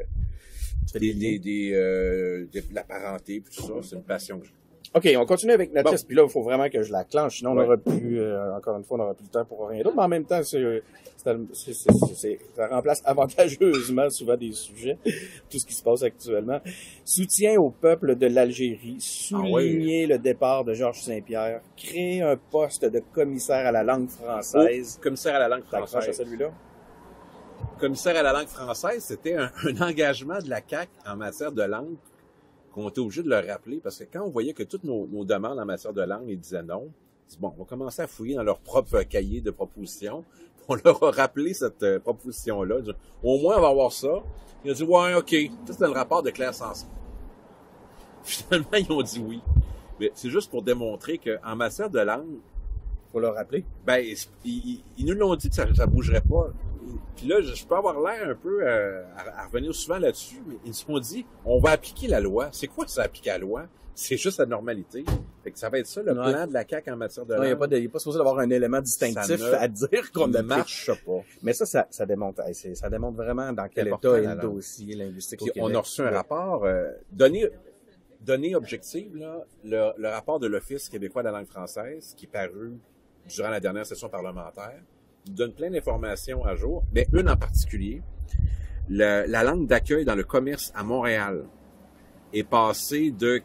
la parenté, puis tout ça. C'est une passion que j'ai. OK, on continue avec notre liste. Puis là, il faut vraiment que je la clenche. Sinon, on n'aura plus, encore une fois, on n'aura plus le temps pour rien d'autre. Mais en même temps, ça remplace avantageusement souvent des sujets, tout ce qui se passe actuellement. Soutien au peuple de l'Algérie, souligner le départ de Georges Saint-Pierre, créer un poste de commissaire à la langue française. Commissaire à la langue française. À celui-là? Commissaire à la langue française, c'était un engagement de la CAQ en matière de langue qu'on était obligé de le rappeler, parce que quand on voyait que toutes nos demandes en matière de langue, ils disaient non, bon, on va commencer à fouiller dans leur propre cahier de propositions. On leur a rappelé cette proposition-là. Au moins, on va avoir ça. Ils ont dit, ouais, OK. Ça, c'était le rapport de Claire Sanson. Finalement, ils ont dit oui. Mais c'est juste pour démontrer qu'en matière de langue, faut leur rappeler. Ben, ils nous l'ont dit que ça bougerait pas. Puis là, je peux avoir l'air un peu à revenir souvent là-dessus, mais ils nous ont dit, on va appliquer la loi. C'est quoi ça, appliquer la loi? C'est juste la normalité. Fait que ça va être ça, le plan de la CAQ en matière de langue. Il n'y a pas supposé d'avoir un élément distinctif à dire qu'on ne ne marche pas. Mais ça démontre vraiment dans quel état est le dossier linguistique au Québec. On a reçu un rapport, données objectives, là, le rapport de l'Office québécois de la langue française, qui est paru durant la dernière session parlementaire, nous donne plein d'informations à jour, mais une en particulier, la langue d'accueil dans le commerce à Montréal est passée de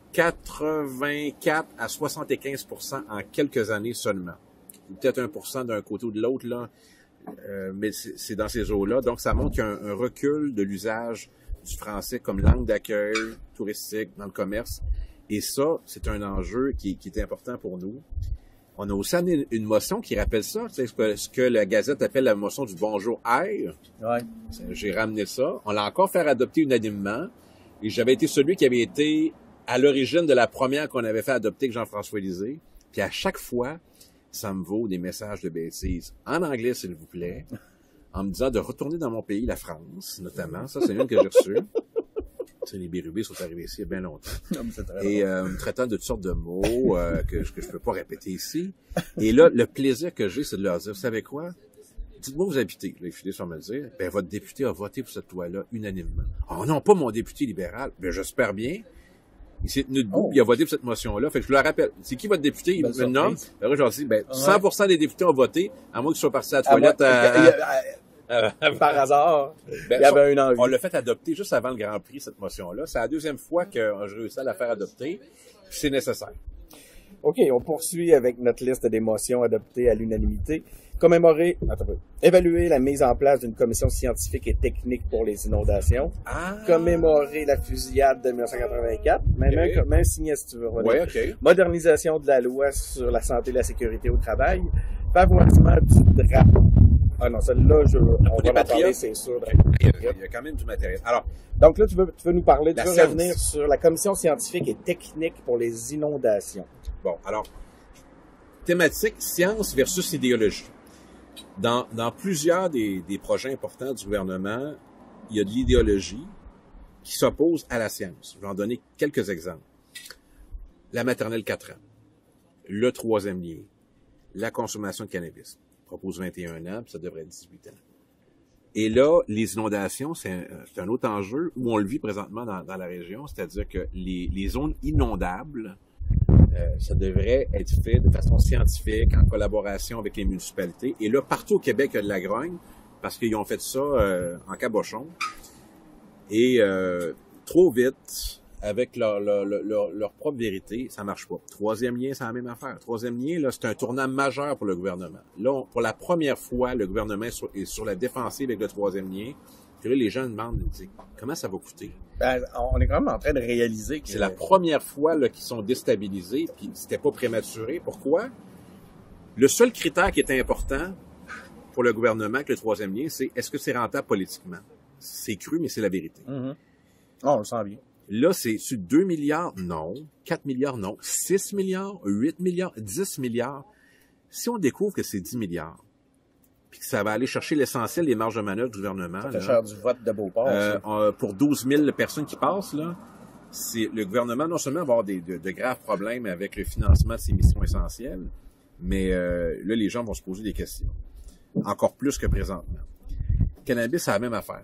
84 à 75% en quelques années seulement. Peut-être 1% d'un côté ou de l'autre, là, mais c'est dans ces eaux-là. Donc, ça montre qu'il y a un recul de l'usage du français comme langue d'accueil touristique dans le commerce. Et ça, c'est un enjeu qui est important pour nous. On a aussi amené une motion qui rappelle ça, ce que la Gazette appelle la motion du bonjour air. Ouais. J'ai ramené ça. On l'a encore fait adopter unanimement. Et j'avais été celui qui avait été à l'origine de la première qu'on avait fait adopter avec Jean-François Lisée. Puis à chaque fois, ça me vaut des messages de bêtises. En anglais, s'il vous plaît. En me disant de retourner dans mon pays, la France, notamment. Ça, c'est une que j'ai reçue. Tu sais, les Bérubés sont arrivés ici il y a bien longtemps. Et me traitant de toutes sortes de mots que je peux pas répéter ici. Et là, le plaisir que j'ai, c'est de leur dire, vous savez quoi? Dites-moi où vous habitez. Là, ils finissent par me le dire. Ben, votre député a voté pour cette loi-là unanimement. Oh non, pas mon député libéral. Ben, j'espère bien. Il s'est tenu debout, puis il a voté pour cette motion-là. Fait que je leur rappelle. C'est qui votre député? Il me nomme. Alors, je leur dis, 100% des députés ont voté, à moins qu'ils soient partis à la toilette par hasard. Ben, il y avait une envie. On l'a fait adopter juste avant le Grand Prix, cette motion-là. C'est la deuxième fois que j'ai réussi à la faire adopter. Puis c'est nécessaire. OK, on poursuit avec notre liste des motions adoptées à l'unanimité. Évaluer la mise en place d'une commission scientifique et technique pour les inondations. Commémorer la fusillade de 1984. Même signé si tu veux. Ouais, OK. Modernisation de la loi sur la santé et la sécurité au travail. Favorisement du drapeau. Ah non, celle-là, on va en parler, c'est sûr. Il y a quand même du matériel. Alors, donc là, tu veux nous parler, tu veux revenir sur la commission scientifique et technique pour les inondations. Bon, alors, thématique science versus idéologie. Dans plusieurs des projets importants du gouvernement, il y a de l'idéologie qui s'oppose à la science. Je vais en donner quelques exemples. La maternelle 4 ans, le 3e lien, la consommation de cannabis. Propose 21 ans, puis ça devrait être 18 ans. Et là, les inondations, c'est un autre enjeu où on le vit présentement dans la région, c'est-à-dire que les zones inondables, ça devrait être fait de façon scientifique, en collaboration avec les municipalités. Et là, partout au Québec, il y a de la grogne, parce qu'ils ont fait ça en cabochon. Et trop vite, avec leur propre vérité, ça marche pas. 3e lien, c'est la même affaire. 3e lien, là, c'est un tournant majeur pour le gouvernement. Là, pour la première fois, le gouvernement est sur la défensive avec le 3e lien. Puis là, les gens demandent, comment ça va coûter? Ben, on est quand même en train de réaliser que... C'est la première fois là, qu'ils sont déstabilisés, puis c'était pas prématuré. Pourquoi? Le seul critère qui est important pour le gouvernement avec le 3e lien, c'est est-ce que c'est rentable politiquement? C'est cru, mais c'est la vérité. Mm-hmm. Oh, on le sent bien. Là, c'est sur 2 milliards? Non. 4 milliards? Non. 6 milliards? 8 milliards? 10 milliards? Si on découvre que c'est 10 milliards, puis que ça va aller chercher l'essentiel des marges de manœuvre du gouvernement. Ça fait cher du vote de Beauport. Pour 12 000 personnes qui passent, là, le gouvernement, non seulement va avoir de graves problèmes avec le financement de ses missions essentielles, mais là, les gens vont se poser des questions. Encore plus que présentement. Le cannabis, c'est la même affaire.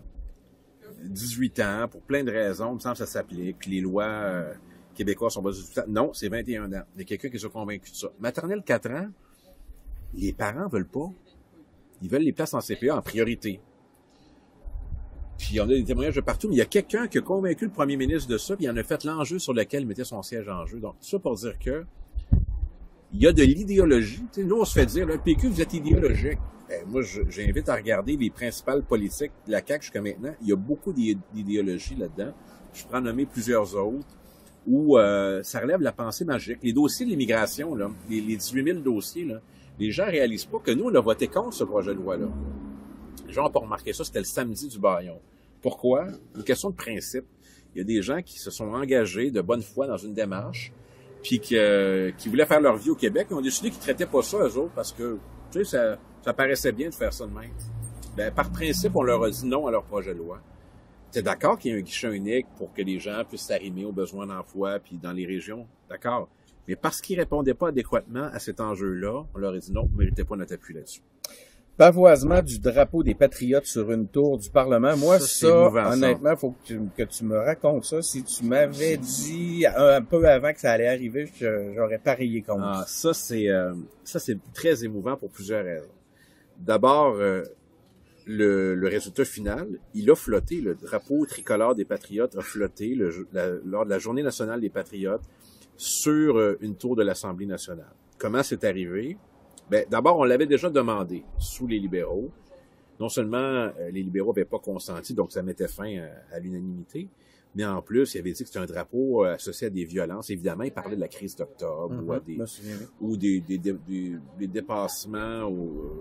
18 ans, pour plein de raisons, il me semble que ça s'applique, puis les lois québécoises sont basées sur 18 ans. Non, c'est 21 ans. Il y a quelqu'un qui s'est convaincu de ça. Maternelle 4 ans, les parents veulent pas. Ils veulent les places en CPA en priorité. Puis on a des témoignages de partout, mais il y a quelqu'un qui a convaincu le premier ministre de ça, puis il en a fait l'enjeu sur lequel il mettait son siège en jeu. Donc, tout ça pour dire que il y a de l'idéologie. Tu sais, nous, on se fait dire, le PQ, vous êtes idéologique. Ben, moi, j'invite à regarder les principales politiques de la CAQ jusqu'à maintenant. Il y a beaucoup d'idéologie là-dedans. Je pourrais en nommer plusieurs autres où ça relève la pensée magique. Les dossiers de l'immigration, là, les 18 000 dossiers, là, les gens réalisent pas que nous, on a voté contre ce projet de loi-là. Les gens n'ont pas remarqué ça, c'était le samedi du Baillon. Pourquoi? Une question de principe. Il y a des gens qui se sont engagés de bonne foi dans une démarche puis qui voulaient faire leur vie au Québec, ils ont décidé qu'ils traitaient pas ça, eux autres, parce que, tu sais, ça paraissait bien de faire ça de même. Ben, par principe, on leur a dit non à leur projet de loi. T'es d'accord qu'il y ait un guichet unique pour que les gens puissent s'arrimer aux besoins d'emploi, puis dans les régions? D'accord. Mais parce qu'ils répondaient pas adéquatement à cet enjeu-là, on leur a dit non, vous ne méritez pas notre appui là-dessus. Pavoisement du drapeau des Patriotes sur une tour du Parlement. Moi, ça honnêtement, faut que tu me racontes ça. Si tu m'avais dit un peu avant que ça allait arriver, j'aurais parié contre. Ah, ça, c'est très émouvant pour plusieurs raisons. D'abord, le résultat final, il a flotté. Le drapeau tricolore des Patriotes a flotté lors de la Journée nationale des Patriotes sur une tour de l'Assemblée nationale. Comment c'est arrivé? Ben, d'abord, on l'avait déjà demandé sous les libéraux. Non seulement les libéraux n'avaient pas consenti, donc ça mettait fin à l'unanimité, mais en plus, il avait dit que c'était un drapeau associé à des violences. Évidemment, il parlait de la crise d'octobre ou des dépassements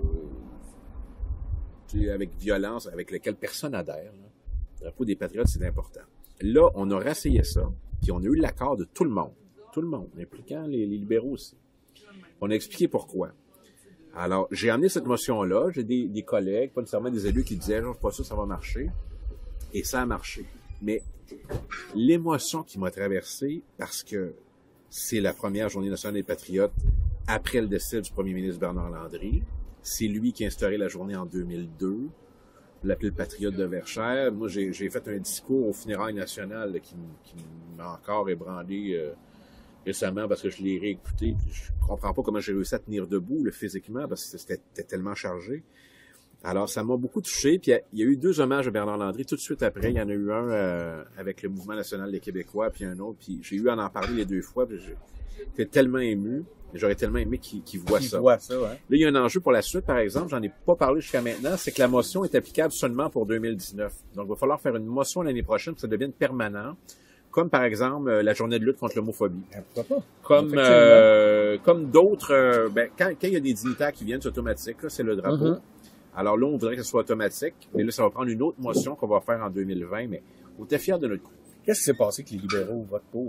avec violence avec lesquels personne adhère. Là. Le drapeau des Patriotes, c'est important. Là, on a rassayé ça, puis on a eu l'accord de tout le monde, impliquant les libéraux aussi. On a expliqué pourquoi. Alors, j'ai amené cette motion-là. J'ai des collègues, pas nécessairement des élus, qui disaient « Je suis pas sûr que ça va marcher. » Et ça a marché. Mais l'émotion qui m'a traversé, parce que c'est la première Journée nationale des Patriotes après le décès du premier ministre Bernard Landry. C'est lui qui a instauré la journée en 2002. Vous l'appelez le Patriote de Verchères. Moi, j'ai fait un discours au funérailles nationales là, qui m'a encore ébranlé récemment parce que je l'ai réécouté. Je comprends pas comment j'ai réussi à tenir debout physiquement parce que c'était tellement chargé. Alors, ça m'a beaucoup touché. Puis il y a eu 2 hommages à Bernard Landry tout de suite après. Il y en a eu un avec le Mouvement national des Québécois, puis un autre. Puis j'ai eu à en parler les 2 fois. Puis j'étais tellement ému. J'aurais tellement aimé qu'il voit ça. Ouais. Là, il y a un enjeu pour la suite, par exemple. J'en ai pas parlé jusqu'à maintenant. C'est que la motion est applicable seulement pour 2019. Donc, il va falloir faire une motion l'année prochaine pour que ça devienne permanent. Comme, par exemple, la journée de lutte contre l'homophobie. Pourquoi pas? Comme d'autres... quand il y a des dignitaires qui viennent, c'est automatique. Là, c'est le drapeau. Alors là, on voudrait que ce soit automatique. Mais là, ça va prendre une autre motion qu'on va faire en 2020. Mais on était fiers de notre coup. Qu'est-ce qui s'est passé que les libéraux votent pour?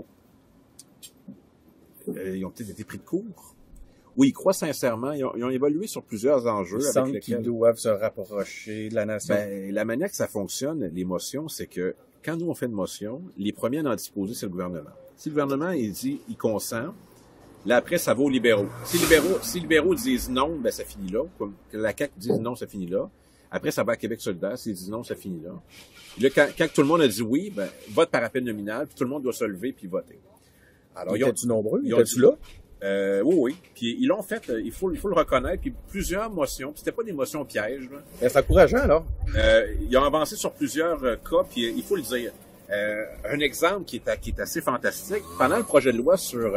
Ils ont peut-être été pris de court. Oui, ils croient sincèrement. Ils ont évolué sur plusieurs enjeux. Ils sentent qu'ils doivent se rapprocher de la nation. Ben, la manière que ça fonctionne, les motions, c'est que quand nous, on fait une motion, les premiers à en disposer, c'est le gouvernement. Si le gouvernement, il consent, là, après, ça va aux libéraux. Si les libéraux disent non, ben, ça finit là. Comme que la CAQ dise non, ça finit là. Après, ça va à Québec solidaire. S'ils disent non, ça finit là. Et là, quand tout le monde a dit oui, ben, vote par appel nominal, puis tout le monde doit se lever puis voter. Alors, étaient-tu nombreux? Étais-tu là? Oui. Puis ils l'ont fait, il faut le reconnaître. Puis plusieurs motions, puis c'était pas des motions pièges. Là. C'est encourageant, alors. Ils ont avancé sur plusieurs cas, puis il faut le dire. Un exemple qui est assez fantastique, pendant le projet de loi sur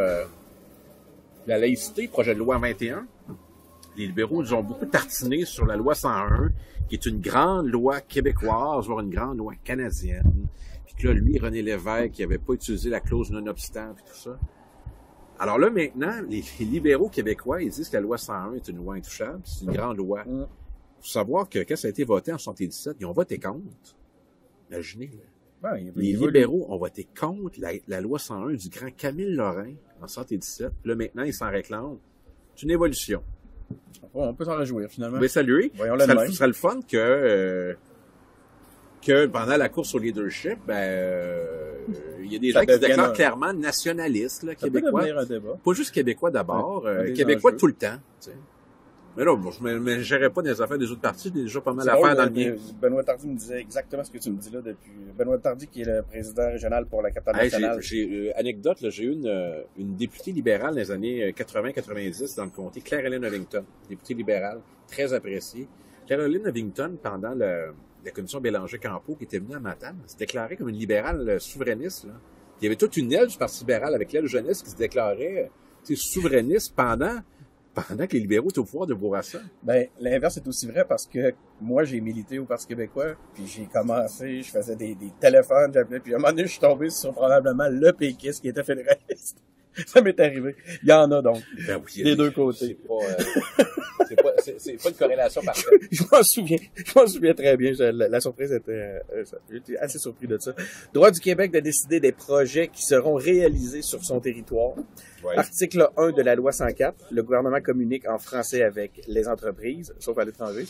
la laïcité, projet de loi 21, les libéraux ils ont beaucoup tartiné sur la loi 101, qui est une grande loi québécoise, voire une grande loi canadienne. Puis que là, lui, René Lévesque, qui avait pas utilisé la clause non-obstant, puis tout ça. Alors là, maintenant, les libéraux québécois, ils disent que la loi 101 est une loi intouchable, c'est une grande loi. Il faut savoir que quand ça a été voté en 1977, ils ont voté contre. Imaginez, là. Les libéraux ont voté contre la loi 101 du grand Camille Lorrain en 1977. Puis là, maintenant, ils s'en réclament. C'est une évolution. On peut s'en réjouir, finalement. Mais saluer. Ce serait le fun que pendant la course au leadership, il y a des gens qui se déclarent clairement nationalistes, là, québécois. Pas juste québécois d'abord, québécois tout le temps. T'sais. Mais là, je ne gérais pas des affaires des autres partis, j'ai déjà pas mal à faire dans le mien. Benoît Tardy me disait exactement ce que tu me dis là depuis. Benoît Tardy, qui est le président régional pour la capitale nationale. Anecdote, là, j'ai eu une députée libérale dans les années 80-90 dans le comté, Claire-Hélène Ovington, députée libérale, très appréciée. Claire-Hélène Ovington, pendant la commission Bélanger-Campeau, qui était venue à Matane, s'est déclarée comme une libérale souverainiste. Là. Il y avait toute une aile du Parti libéral avec l'aile jeunesse qui se déclarait souverainiste pendant que les libéraux étaient au pouvoir de Bourassa. Ben, l'inverse est aussi vrai parce que moi, j'ai milité au Parti québécois, puis j'ai commencé, je faisais des téléphones, j'appelais, puis à un moment donné, je suis tombé sur probablement le péquiste qui était fédéraliste. Ça m'est arrivé. Il y en a donc. Ben oui, des deux côtés. C'est pas une corrélation parfaite. Je m'en souviens très bien. La surprise était, j'étais assez surpris de ça. Droit du Québec de décider des projets qui seront réalisés sur son territoire. Ouais. Article 1 de la loi 104. Le gouvernement communique en français avec les entreprises, sauf à l'étranger.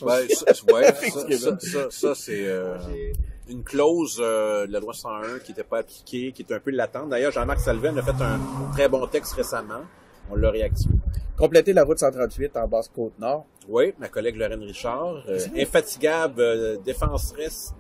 Ça c'est une clause de la loi 101 qui n'était pas appliquée, qui est un peu latente. D'ailleurs, Jean-Marc Salven a fait un très bon texte récemment. On l'a réactivé. Compléter la route 138 en Basse-Côte-Nord. Oui, ma collègue Lorraine Richard, infatigable défenseresse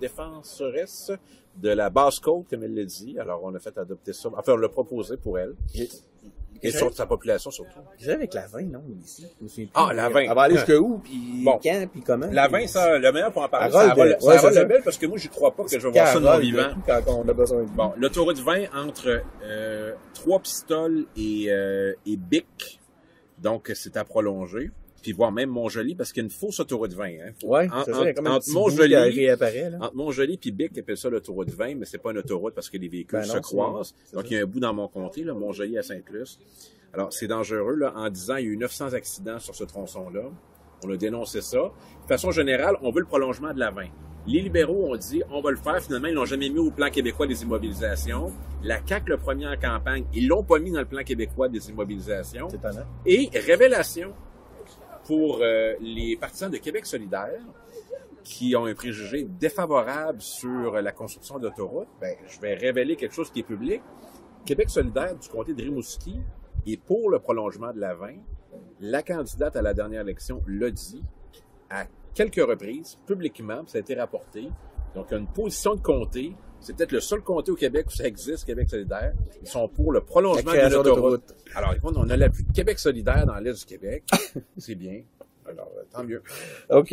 de la Basse-Côte, comme elle l'a dit. Alors, on a fait adopter ça. Enfin, on l'a proposé pour elle. Et sur sa population, surtout. J'ai avec la 20, non, ici? La 20. Elle va aller jusqu'où, puis bon. Quand, puis comment? La 20, ça, le meilleur pour en parler, c'est Harold Lebel, parce que moi, je crois pas que je vais voir ça de mon vivant. Quand on a besoin de... Bon, l'autoroute 20 entre Trois-Pistoles et Bic. Donc, c'est à prolonger. Puis voir même Montjoly, parce qu'il y a une fausse autoroute 20. Hein. Ouais, c'est ça, il y a comme un petit bout qui réapparaît, là. Entre Montjoly et Bic, ils appellent ça l'autoroute 20, mais c'est pas une autoroute parce que les véhicules se croisent. Donc, il y a un bout dans mon comté, là, Montjoly à Sainte-Luce. Alors, c'est dangereux, là. En 10 ans, il y a eu 900 accidents sur ce tronçon-là. On a dénoncé ça. De façon générale, on veut le prolongement de la 20. Les libéraux ont dit, on va le faire. Finalement, ils l'ont jamais mis au plan québécois des immobilisations. La CAQ, le premier en campagne, ils l'ont pas mis dans le plan québécois des immobilisations. C'est étonnant. Et révélation pour les partisans de Québec solidaire qui ont un préjugé défavorable sur la construction d'autoroutes, ben, je vais révéler quelque chose qui est public. Québec solidaire du comté de Rimouski est pour le prolongement de la 20. La candidate à la dernière élection l'a dit à quelques reprises, publiquement, ça a été rapporté. Donc, il y a une position de comté. C'est peut-être le seul comté au Québec où ça existe, Québec solidaire. Ils sont pour le prolongement de l'autoroute. Alors, écoute, on a l'appui de Québec solidaire dans l'est du Québec. C'est bien. Alors, tant mieux. OK,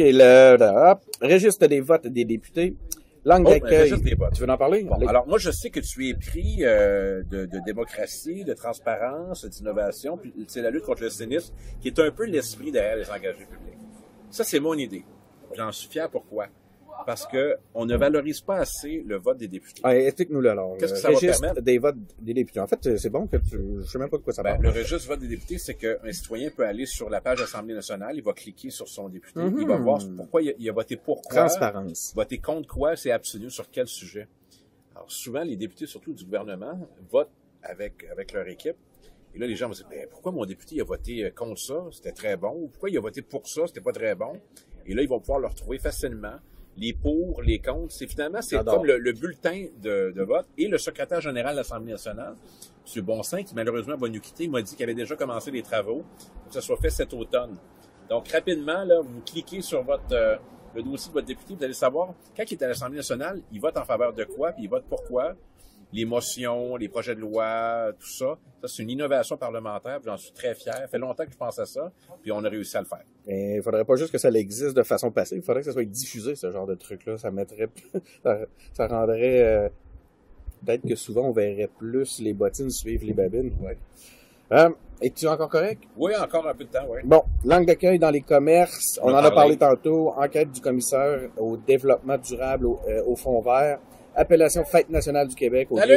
registre des votes des députés. Langue d'accueil. Tu veux en parler? Bon, alors, moi, je sais que tu es pris de démocratie, de transparence, d'innovation, puis c'est la lutte contre le cynisme qui est un peu l'esprit derrière les engagés publics. Ça, c'est mon idée. J'en suis fier. Pourquoi? Parce que on ne valorise pas assez le vote des députés. Explique-nous-le alors. Qu'est-ce que ça va permettre? Des votes des députés. En fait, c'est bon que je sais même pas de quoi ça parle. Le registre du vote des députés, c'est qu'un citoyen peut aller sur la page de l'Assemblée nationale, il va cliquer sur son député, il va voir pourquoi il a voté pour quoi. Transparence. Voter contre quoi, c'est absolu, sur quel sujet. Alors souvent, les députés, surtout du gouvernement, votent avec leur équipe. Et là, les gens vont se dire, pourquoi mon député a voté contre ça? C'était très bon. Ou pourquoi il a voté pour ça? C'était pas très bon. Et là, ils vont pouvoir le retrouver facilement. Les pour, les contre, c'est comme le bulletin de vote. Et le secrétaire général de l'Assemblée nationale, M. Bonsin, qui malheureusement va nous quitter, m'a dit qu'il avait déjà commencé les travaux pour que ça soit fait cet automne. Donc, rapidement, là, vous cliquez sur le dossier de votre député, vous allez savoir, quand il est à l'Assemblée nationale, il vote en faveur de quoi, puis il vote pourquoi. Les motions, les projets de loi, tout ça. Ça, c'est une innovation parlementaire, j'en suis très fier. Ça fait longtemps que je pense à ça, puis on a réussi à le faire. Mais il faudrait pas juste que ça existe de façon passive, il faudrait que ça soit diffusé, ce genre de truc-là. Ça mettrait, ça rendrait, peut-être que souvent on verrait plus les bottines suivre les babines. Ouais. Es-tu encore correct? Oui, encore un peu de temps, oui. Bon, langue d'accueil dans les commerces, on en a parlé tantôt. Enquête du commissaire au développement durable au Fonds vert. Appellation Fête nationale du Québec au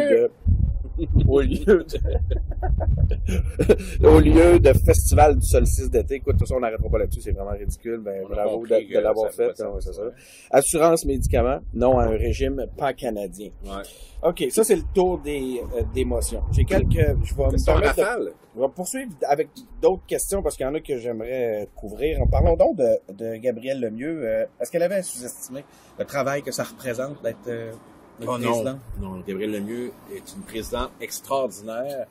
lieu de Festival du solstice d'été. Écoute, de toute façon, on n'arrêtera pas là-dessus, c'est vraiment ridicule. Ben, bravo de l'avoir fait. C'est ça. Assurance médicaments, non à un régime pan-canadien. Ouais. OK, ça c'est le tour des motions. J'ai quelques... Je vais poursuivre avec d'autres questions parce qu'il y en a que j'aimerais couvrir. Parlons donc de Gabrielle Lemieux. Est-ce qu'elle avait sous-estimé le travail que ça représente d'être... Non, Gabrielle Lemieux est une présidente extraordinaire.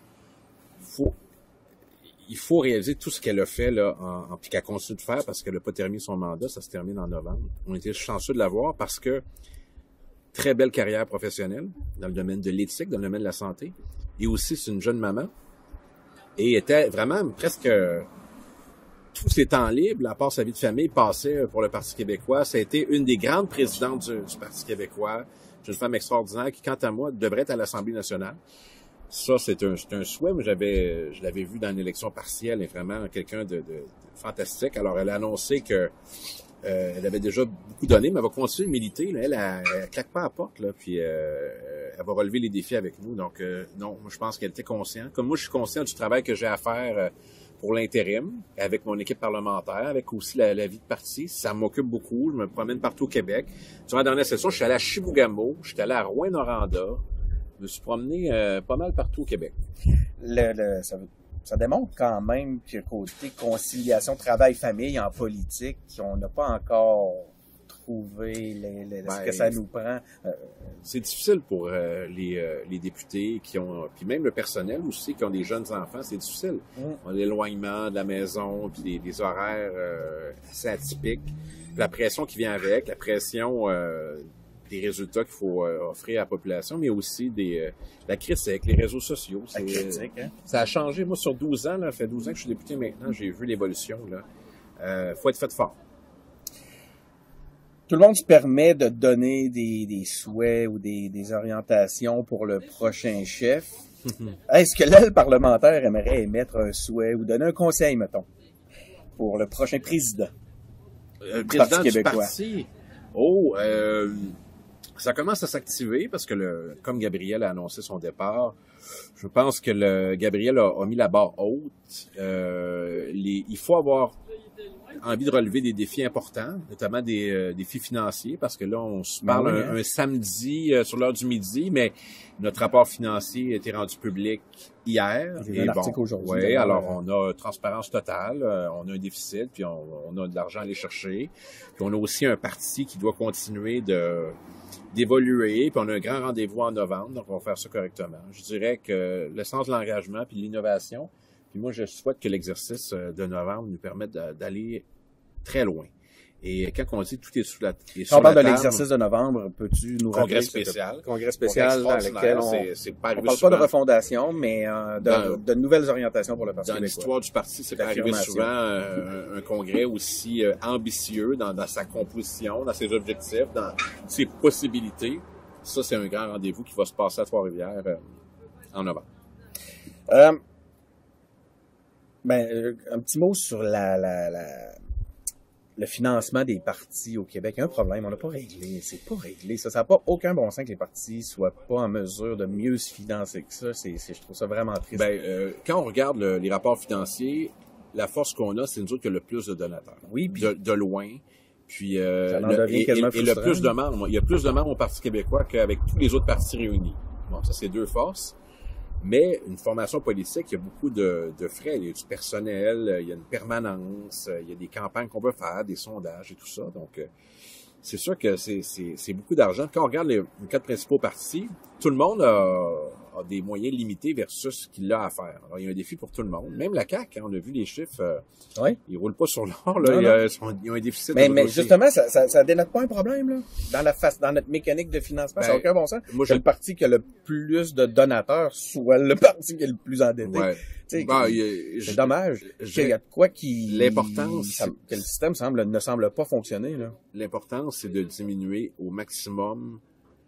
Il faut réaliser tout ce qu'elle a fait là, puis qu'elle continue de faire parce qu'elle n'a pas terminé son mandat. Ça se termine en novembre. On était chanceux de l'avoir parce que très belle carrière professionnelle dans le domaine de l'éthique, dans le domaine de la santé. Et aussi, c'est une jeune maman. Et était vraiment presque... tous ses temps libres, à part sa vie de famille, passait pour le Parti québécois. Ça a été une des grandes présidentes du Parti québécois. C'est une femme extraordinaire qui, quant à moi, devrait être à l'Assemblée nationale. Ça, c'est un souhait, mais je l'avais vu dans une élection partielle, et vraiment quelqu'un de fantastique. Alors, elle a annoncé que elle avait déjà beaucoup donné, mais elle va continuer de militer. Là. Elle claque pas à la porte, là, puis elle va relever les défis avec nous. Donc, non, moi, je pense qu'elle était consciente. Comme moi, je suis conscient du travail que j'ai à faire pour l'intérim, avec mon équipe parlementaire, avec aussi la vie de parti. Ça m'occupe beaucoup. Je me promène partout au Québec. Durant la dernière session, je suis allé à Chibougamau, je suis allé à Rouyn-Noranda. Je me suis promené pas mal partout au Québec. Ça démontre quand même que côté conciliation travail-famille en politique, on n'a pas encore trouvé ce que ça nous prend. C'est difficile pour les députés qui ont, puis même le personnel aussi, qui ont des jeunes enfants, c'est difficile. On a l'éloignement de la maison, puis des horaires assez atypiques, puis la pression qui vient avec, la pression des résultats qu'il faut offrir à la population, mais aussi la crise avec les réseaux sociaux. La critique, hein? Ça a changé. Moi, sur 12 ans, ça fait 12 ans que je suis député maintenant, j'ai vu l'évolution. Faut être fait fort. Tout le monde se permet de donner des souhaits ou des orientations pour le prochain chef. Est-ce que l'aile parlementaire aimerait émettre un souhait ou donner un conseil, mettons, pour le prochain président? Le président du parti? Ça commence à s'activer parce que comme Gabriel a annoncé son départ, je pense que Gabriel a mis la barre haute. Il faut avoir envie de relever des défis importants, notamment des défis financiers, parce que là, on se parle un samedi sur l'heure du midi, mais notre rapport financier a été rendu public hier. J'ai vu un article aujourd'hui. Oui, alors on a transparence totale, on a un déficit, puis on a de l'argent à aller chercher. Puis on a aussi un parti qui doit continuer d'évoluer, puis on a un grand rendez-vous en novembre, donc on va faire ça correctement. Je dirais que le sens de l'engagement puis de l'innovation, puis moi, je souhaite que l'exercice de novembre nous permette d'aller très loin. Et quand on dit tout est sous la table... Quand on parle de l'exercice de novembre, peux-tu nous rappeler? Congrès spécial dans lequel on parle pas de refondation, mais de nouvelles orientations pour le Parti québécois. Dans l'histoire du parti, c'est pas arrivé souvent un congrès aussi ambitieux dans sa composition, dans ses objectifs, dans ses possibilités. Ça, c'est un grand rendez-vous qui va se passer à Trois-Rivières en novembre. Un petit mot sur le financement des partis au Québec. Il y a un problème, on n'a pas réglé. C'est pas réglé. Ça n'a pas aucun bon sens que les partis soient pas en mesure de mieux se financer que ça. Je trouve ça vraiment triste. Quand on regarde les rapports financiers, la force qu'on a, c'est nous autres qui a le plus de donateurs. Oui, de loin. Puis le plus de membres. Il y a plus de membres au Parti québécois qu'avec tous les autres partis réunis. Bon, ça, c'est deux forces. Mais une formation politique, il y a beaucoup de frais. Il y a du personnel, il y a une permanence, il y a des campagnes qu'on peut faire, des sondages et tout ça. Donc, c'est sûr que c'est beaucoup d'argent. Quand on regarde les 4 principaux partis, tout le monde a des moyens limités versus ce qu'il a à faire. Alors, il y a un défi pour tout le monde. Même la CAQ, on a vu les chiffres, ils roulent pas sur l'or. Ils ont un déficit. Mais justement, ça dénote pas un problème là dans notre mécanique de financement. Ça n'a aucun bon sens. Moi, le parti qui a le plus de donateurs soit le parti qui est le plus endetté. Ouais. C'est dommage. Il y a de quoi l'importance que le système ne semble pas fonctionner là. L'importance, c'est de diminuer au maximum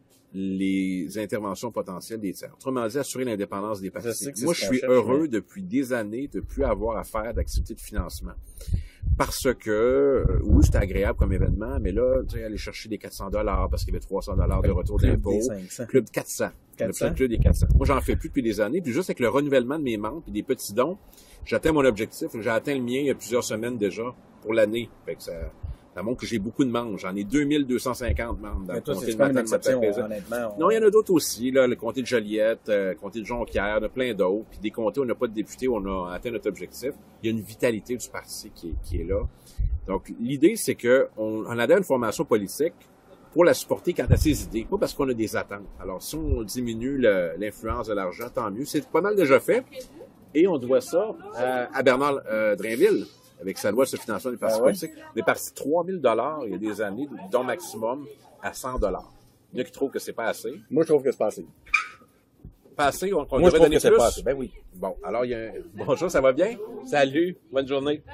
les interventions potentielles des tiers. Autrement dit, assurer l'indépendance des partis. Moi, je suis heureux depuis des années de plus avoir à faire d'activités de financement. Parce que, oui, c'était agréable comme événement, mais là, tu sais, aller chercher des $400 parce qu'il y avait $300 de retour d'impôt. Club 400. Le club des 400. Moi, j'en fais plus depuis des années. Puis juste avec le renouvellement de mes membres et des petits dons, j'atteins mon objectif. J'ai atteint le mien il y a plusieurs semaines déjà pour l'année. Fait que ça montre que j'ai beaucoup de membres. J'en ai 2250 membres dans le comté de Matane. Non, il y en a d'autres aussi, là, le comté de Joliette, le comté de Jonquière, il y en a plein d'autres. Puis des comtés où on n'a pas de députés, où on a atteint notre objectif. Il y a une vitalité du parti qui est là. Donc, l'idée, c'est que on adhère à une formation politique pour la supporter quant à ses idées, pas parce qu'on a des attentes. Alors, si on diminue l'influence de l'argent, tant mieux. C'est pas mal déjà fait. Et on doit ça à Bernard Drainville, avec sa loi sur le financement des partis politiques. On est parti $3 000 il y a des années, dont maximum à $100. Il y en a qui trouvent que c'est pas assez. Moi, je trouve que c'est pas assez. Pas assez? On devrait donner plus? Pas assez. Ben oui. Bon, alors, bonjour, ça va bien? Salut, bonne journée.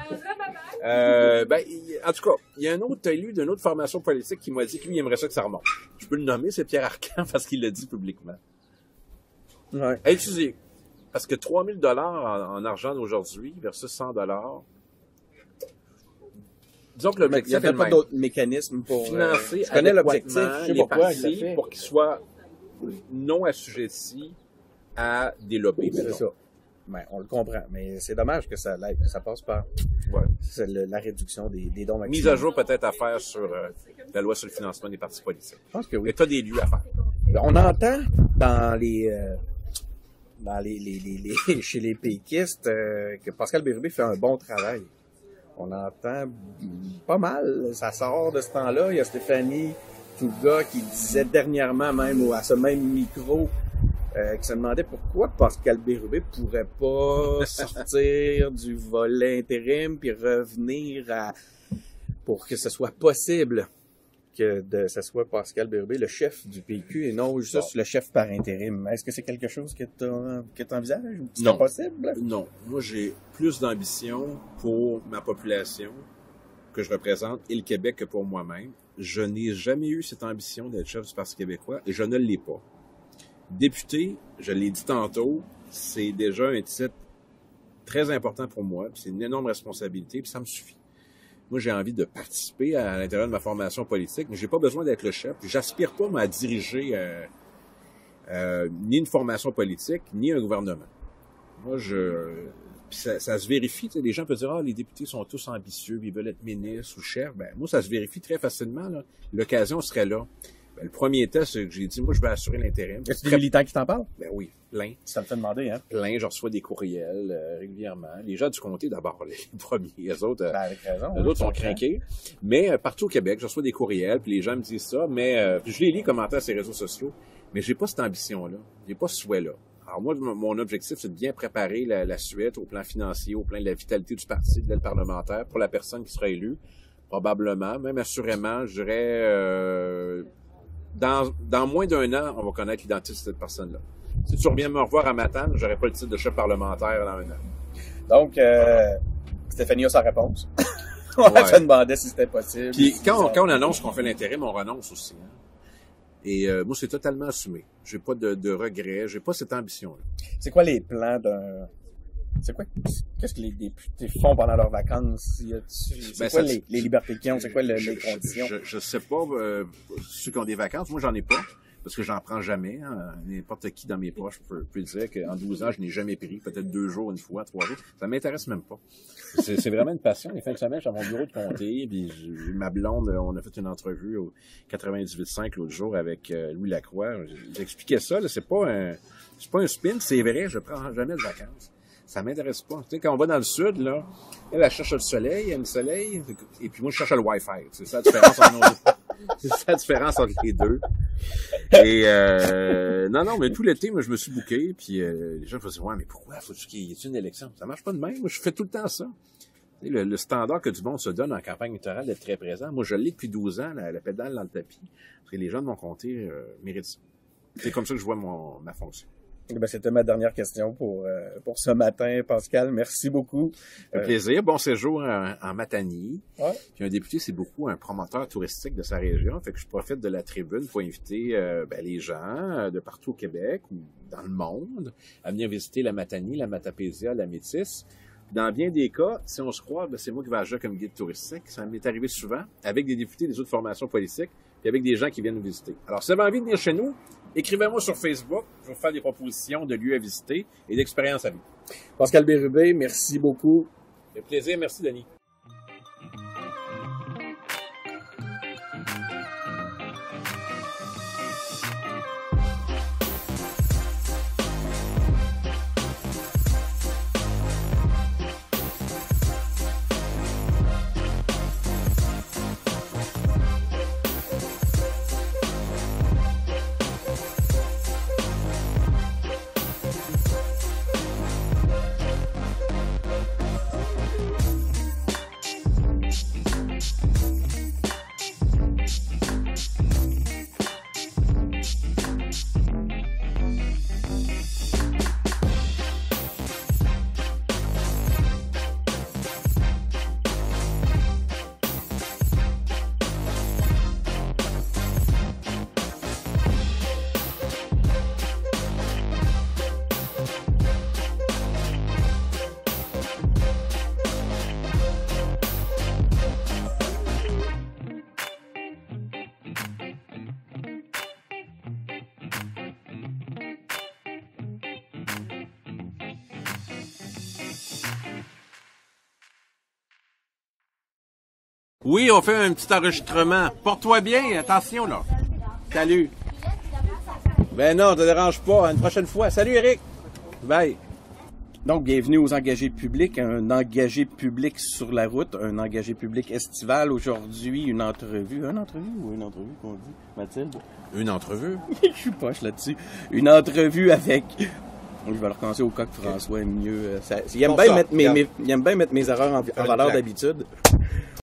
En tout cas, il y a un autre élu d'une autre formation politique qui m'a dit que lui, il aimerait ça que ça remonte. Je peux le nommer, c'est Pierre Arcan, parce qu'il l'a dit publiquement. Ouais. À étudier. Parce que $3 000 en argent d'aujourd'hui versus $100, disons que l'objectif il n'y a pas d'autres mécanismes pour financer je connais l'objectif, je sais pourquoi pour qu'ils soient non assujettis à des lobbies. C'est ça. Ben, on le comprend, mais c'est dommage que ça passe par la réduction des dons maximums. Mise à jour peut-être à faire sur la loi sur le financement des partis politiques. Je pense que oui. État des lieux à faire. On entend chez les péquistes que Pascal Bérubé fait un bon travail. On entend pas mal. Ça sort de ce temps-là. Il y a Stéphanie Touga qui disait dernièrement même à ce même micro qui se demandait pourquoi Pascal Bérubé pourrait pas sortir du volet intérim puis revenir pour que ce soit possible que ce soit Pascal Bérubé, le chef du PQ, et non juste le chef par intérim. Est-ce que c'est quelque chose que tu envisages ou que c'est possible? Non. Moi, j'ai plus d'ambition pour ma population que je représente et le Québec que pour moi-même. Je n'ai jamais eu cette ambition d'être chef du Parti québécois et je ne l'ai pas. Député, je l'ai dit tantôt, c'est déjà un titre très important pour moi, puis c'est une énorme responsabilité, puis ça me suffit. Moi, j'ai envie de participer à l'intérieur de ma formation politique, mais j'ai pas besoin d'être le chef. J'aspire pas à diriger ni une formation politique, ni un gouvernement. Moi, ça se vérifie. Les gens peuvent dire, les députés sont tous ambitieux, ils veulent être ministres ou chefs. Ben, moi, ça se vérifie très facilement. L'occasion serait là. Ben, le premier test, c'est que j'ai dit, moi, je vais assurer l'intérim. Est-ce que des militants qui t'en parlent? Ben oui, plein. Ça me fait demander, hein? Plein, je reçois des courriels régulièrement. Les gens du comté, d'abord, les premiers. Les autres, avec raison, les autres sont craqués. Mais partout au Québec, je reçois des courriels, puis les gens me disent ça. Mais je les lis commentaires sur les réseaux sociaux. Mais j'ai pas cette ambition-là. J'ai pas ce souhait-là. Alors moi, mon objectif, c'est de bien préparer la suite au plan financier, au plan de la vitalité du parti, de l'aile parlementaire, pour la personne qui sera élue. Probablement, même assurément, je dirais... Dans moins d'un an, on va connaître l'identité de cette personne-là. Si tu reviens me revoir à Matane, j'aurais pas le titre de chef parlementaire dans un an. Donc, Stéphanie a sa réponse. On se demandait si c'était possible. Puis quand on annonce qu'on fait l'intérim, on renonce aussi. Hein? Et moi, c'est totalement assumé. J'ai pas de regrets, j'ai pas cette ambition-là. C'est quoi les plans qu'est-ce que les députés font pendant leurs vacances? C'est quoi les libertés qu'ils ont? C'est quoi les conditions? Je sais pas, ceux qui ont des vacances, moi j'en ai pas, parce que j'en prends jamais. Hein. N'importe qui dans mes proches peut dire qu'en 12 ans, je n'ai jamais pris, peut-être 2 jours, une fois, 3 jours. Ça m'intéresse même pas. C'est vraiment une passion. Les fins de semaine, je suis à mon bureau de comté, puis ma blonde, on a fait une entrevue au 98.5 l'autre jour avec Louis Lacroix. J'expliquais ça, là, c'est pas un spin, c'est vrai, je prends jamais de vacances. Ça m'intéresse pas. Tu sais, quand on va dans le sud, là, elle cherche le soleil, elle le soleil, et puis moi, je cherche le Wi-Fi. C'est ça la différence entre les deux. Et, non, mais tout l'été, moi, je me suis booké, puis les gens me disaient, ouais, mais pourquoi faut-tu qu'il y ait une élection? Ça marche pas de même. Moi, je fais tout le temps ça. Tu sais, le standard que du monde se donne en campagne électorale d'être très présent. Moi, je l'ai depuis 12 ans, la pédale dans le tapis. Parce que les gens de mon comté méritent ça. C'est comme ça que je vois ma fonction. Ben, c'était ma dernière question pour ce matin, Pascal. Merci beaucoup. Un plaisir. Bon séjour en Matanie. Ouais. Puis un député, c'est beaucoup un promoteur touristique de sa région. Fait que je profite de la tribune pour inviter les gens de partout au Québec ou dans le monde à venir visiter la Matanie, la Matapésia, la Métis. Dans bien des cas, si on se croit, c'est moi qui vais agir comme guide touristique. Ça m'est arrivé souvent avec des députés des autres formations politiques puis avec des gens qui viennent nous visiter. Alors, si vous avez envie de venir chez nous, écrivez-moi sur Facebook. Je vais vous faire des propositions de lieux à visiter et d'expériences à vivre. Pascal Bérubé, merci beaucoup. Ça fait plaisir. Merci, Denis. Oui, on fait un petit enregistrement. Porte-toi bien, attention là. Salut. Ben non, te dérange pas. À une prochaine fois. Salut Eric. Bye. Donc, bienvenue aux engagés publics, un engagé public sur la route, un engagé public estival. Aujourd'hui, une entrevue qu'on dit, Mathilde? Une entrevue? Je suis poche là-dessus. Une entrevue avec... Je vais le recommencer au cas que François est mieux. Il aime bien mettre mes erreurs en valeur d'habitude.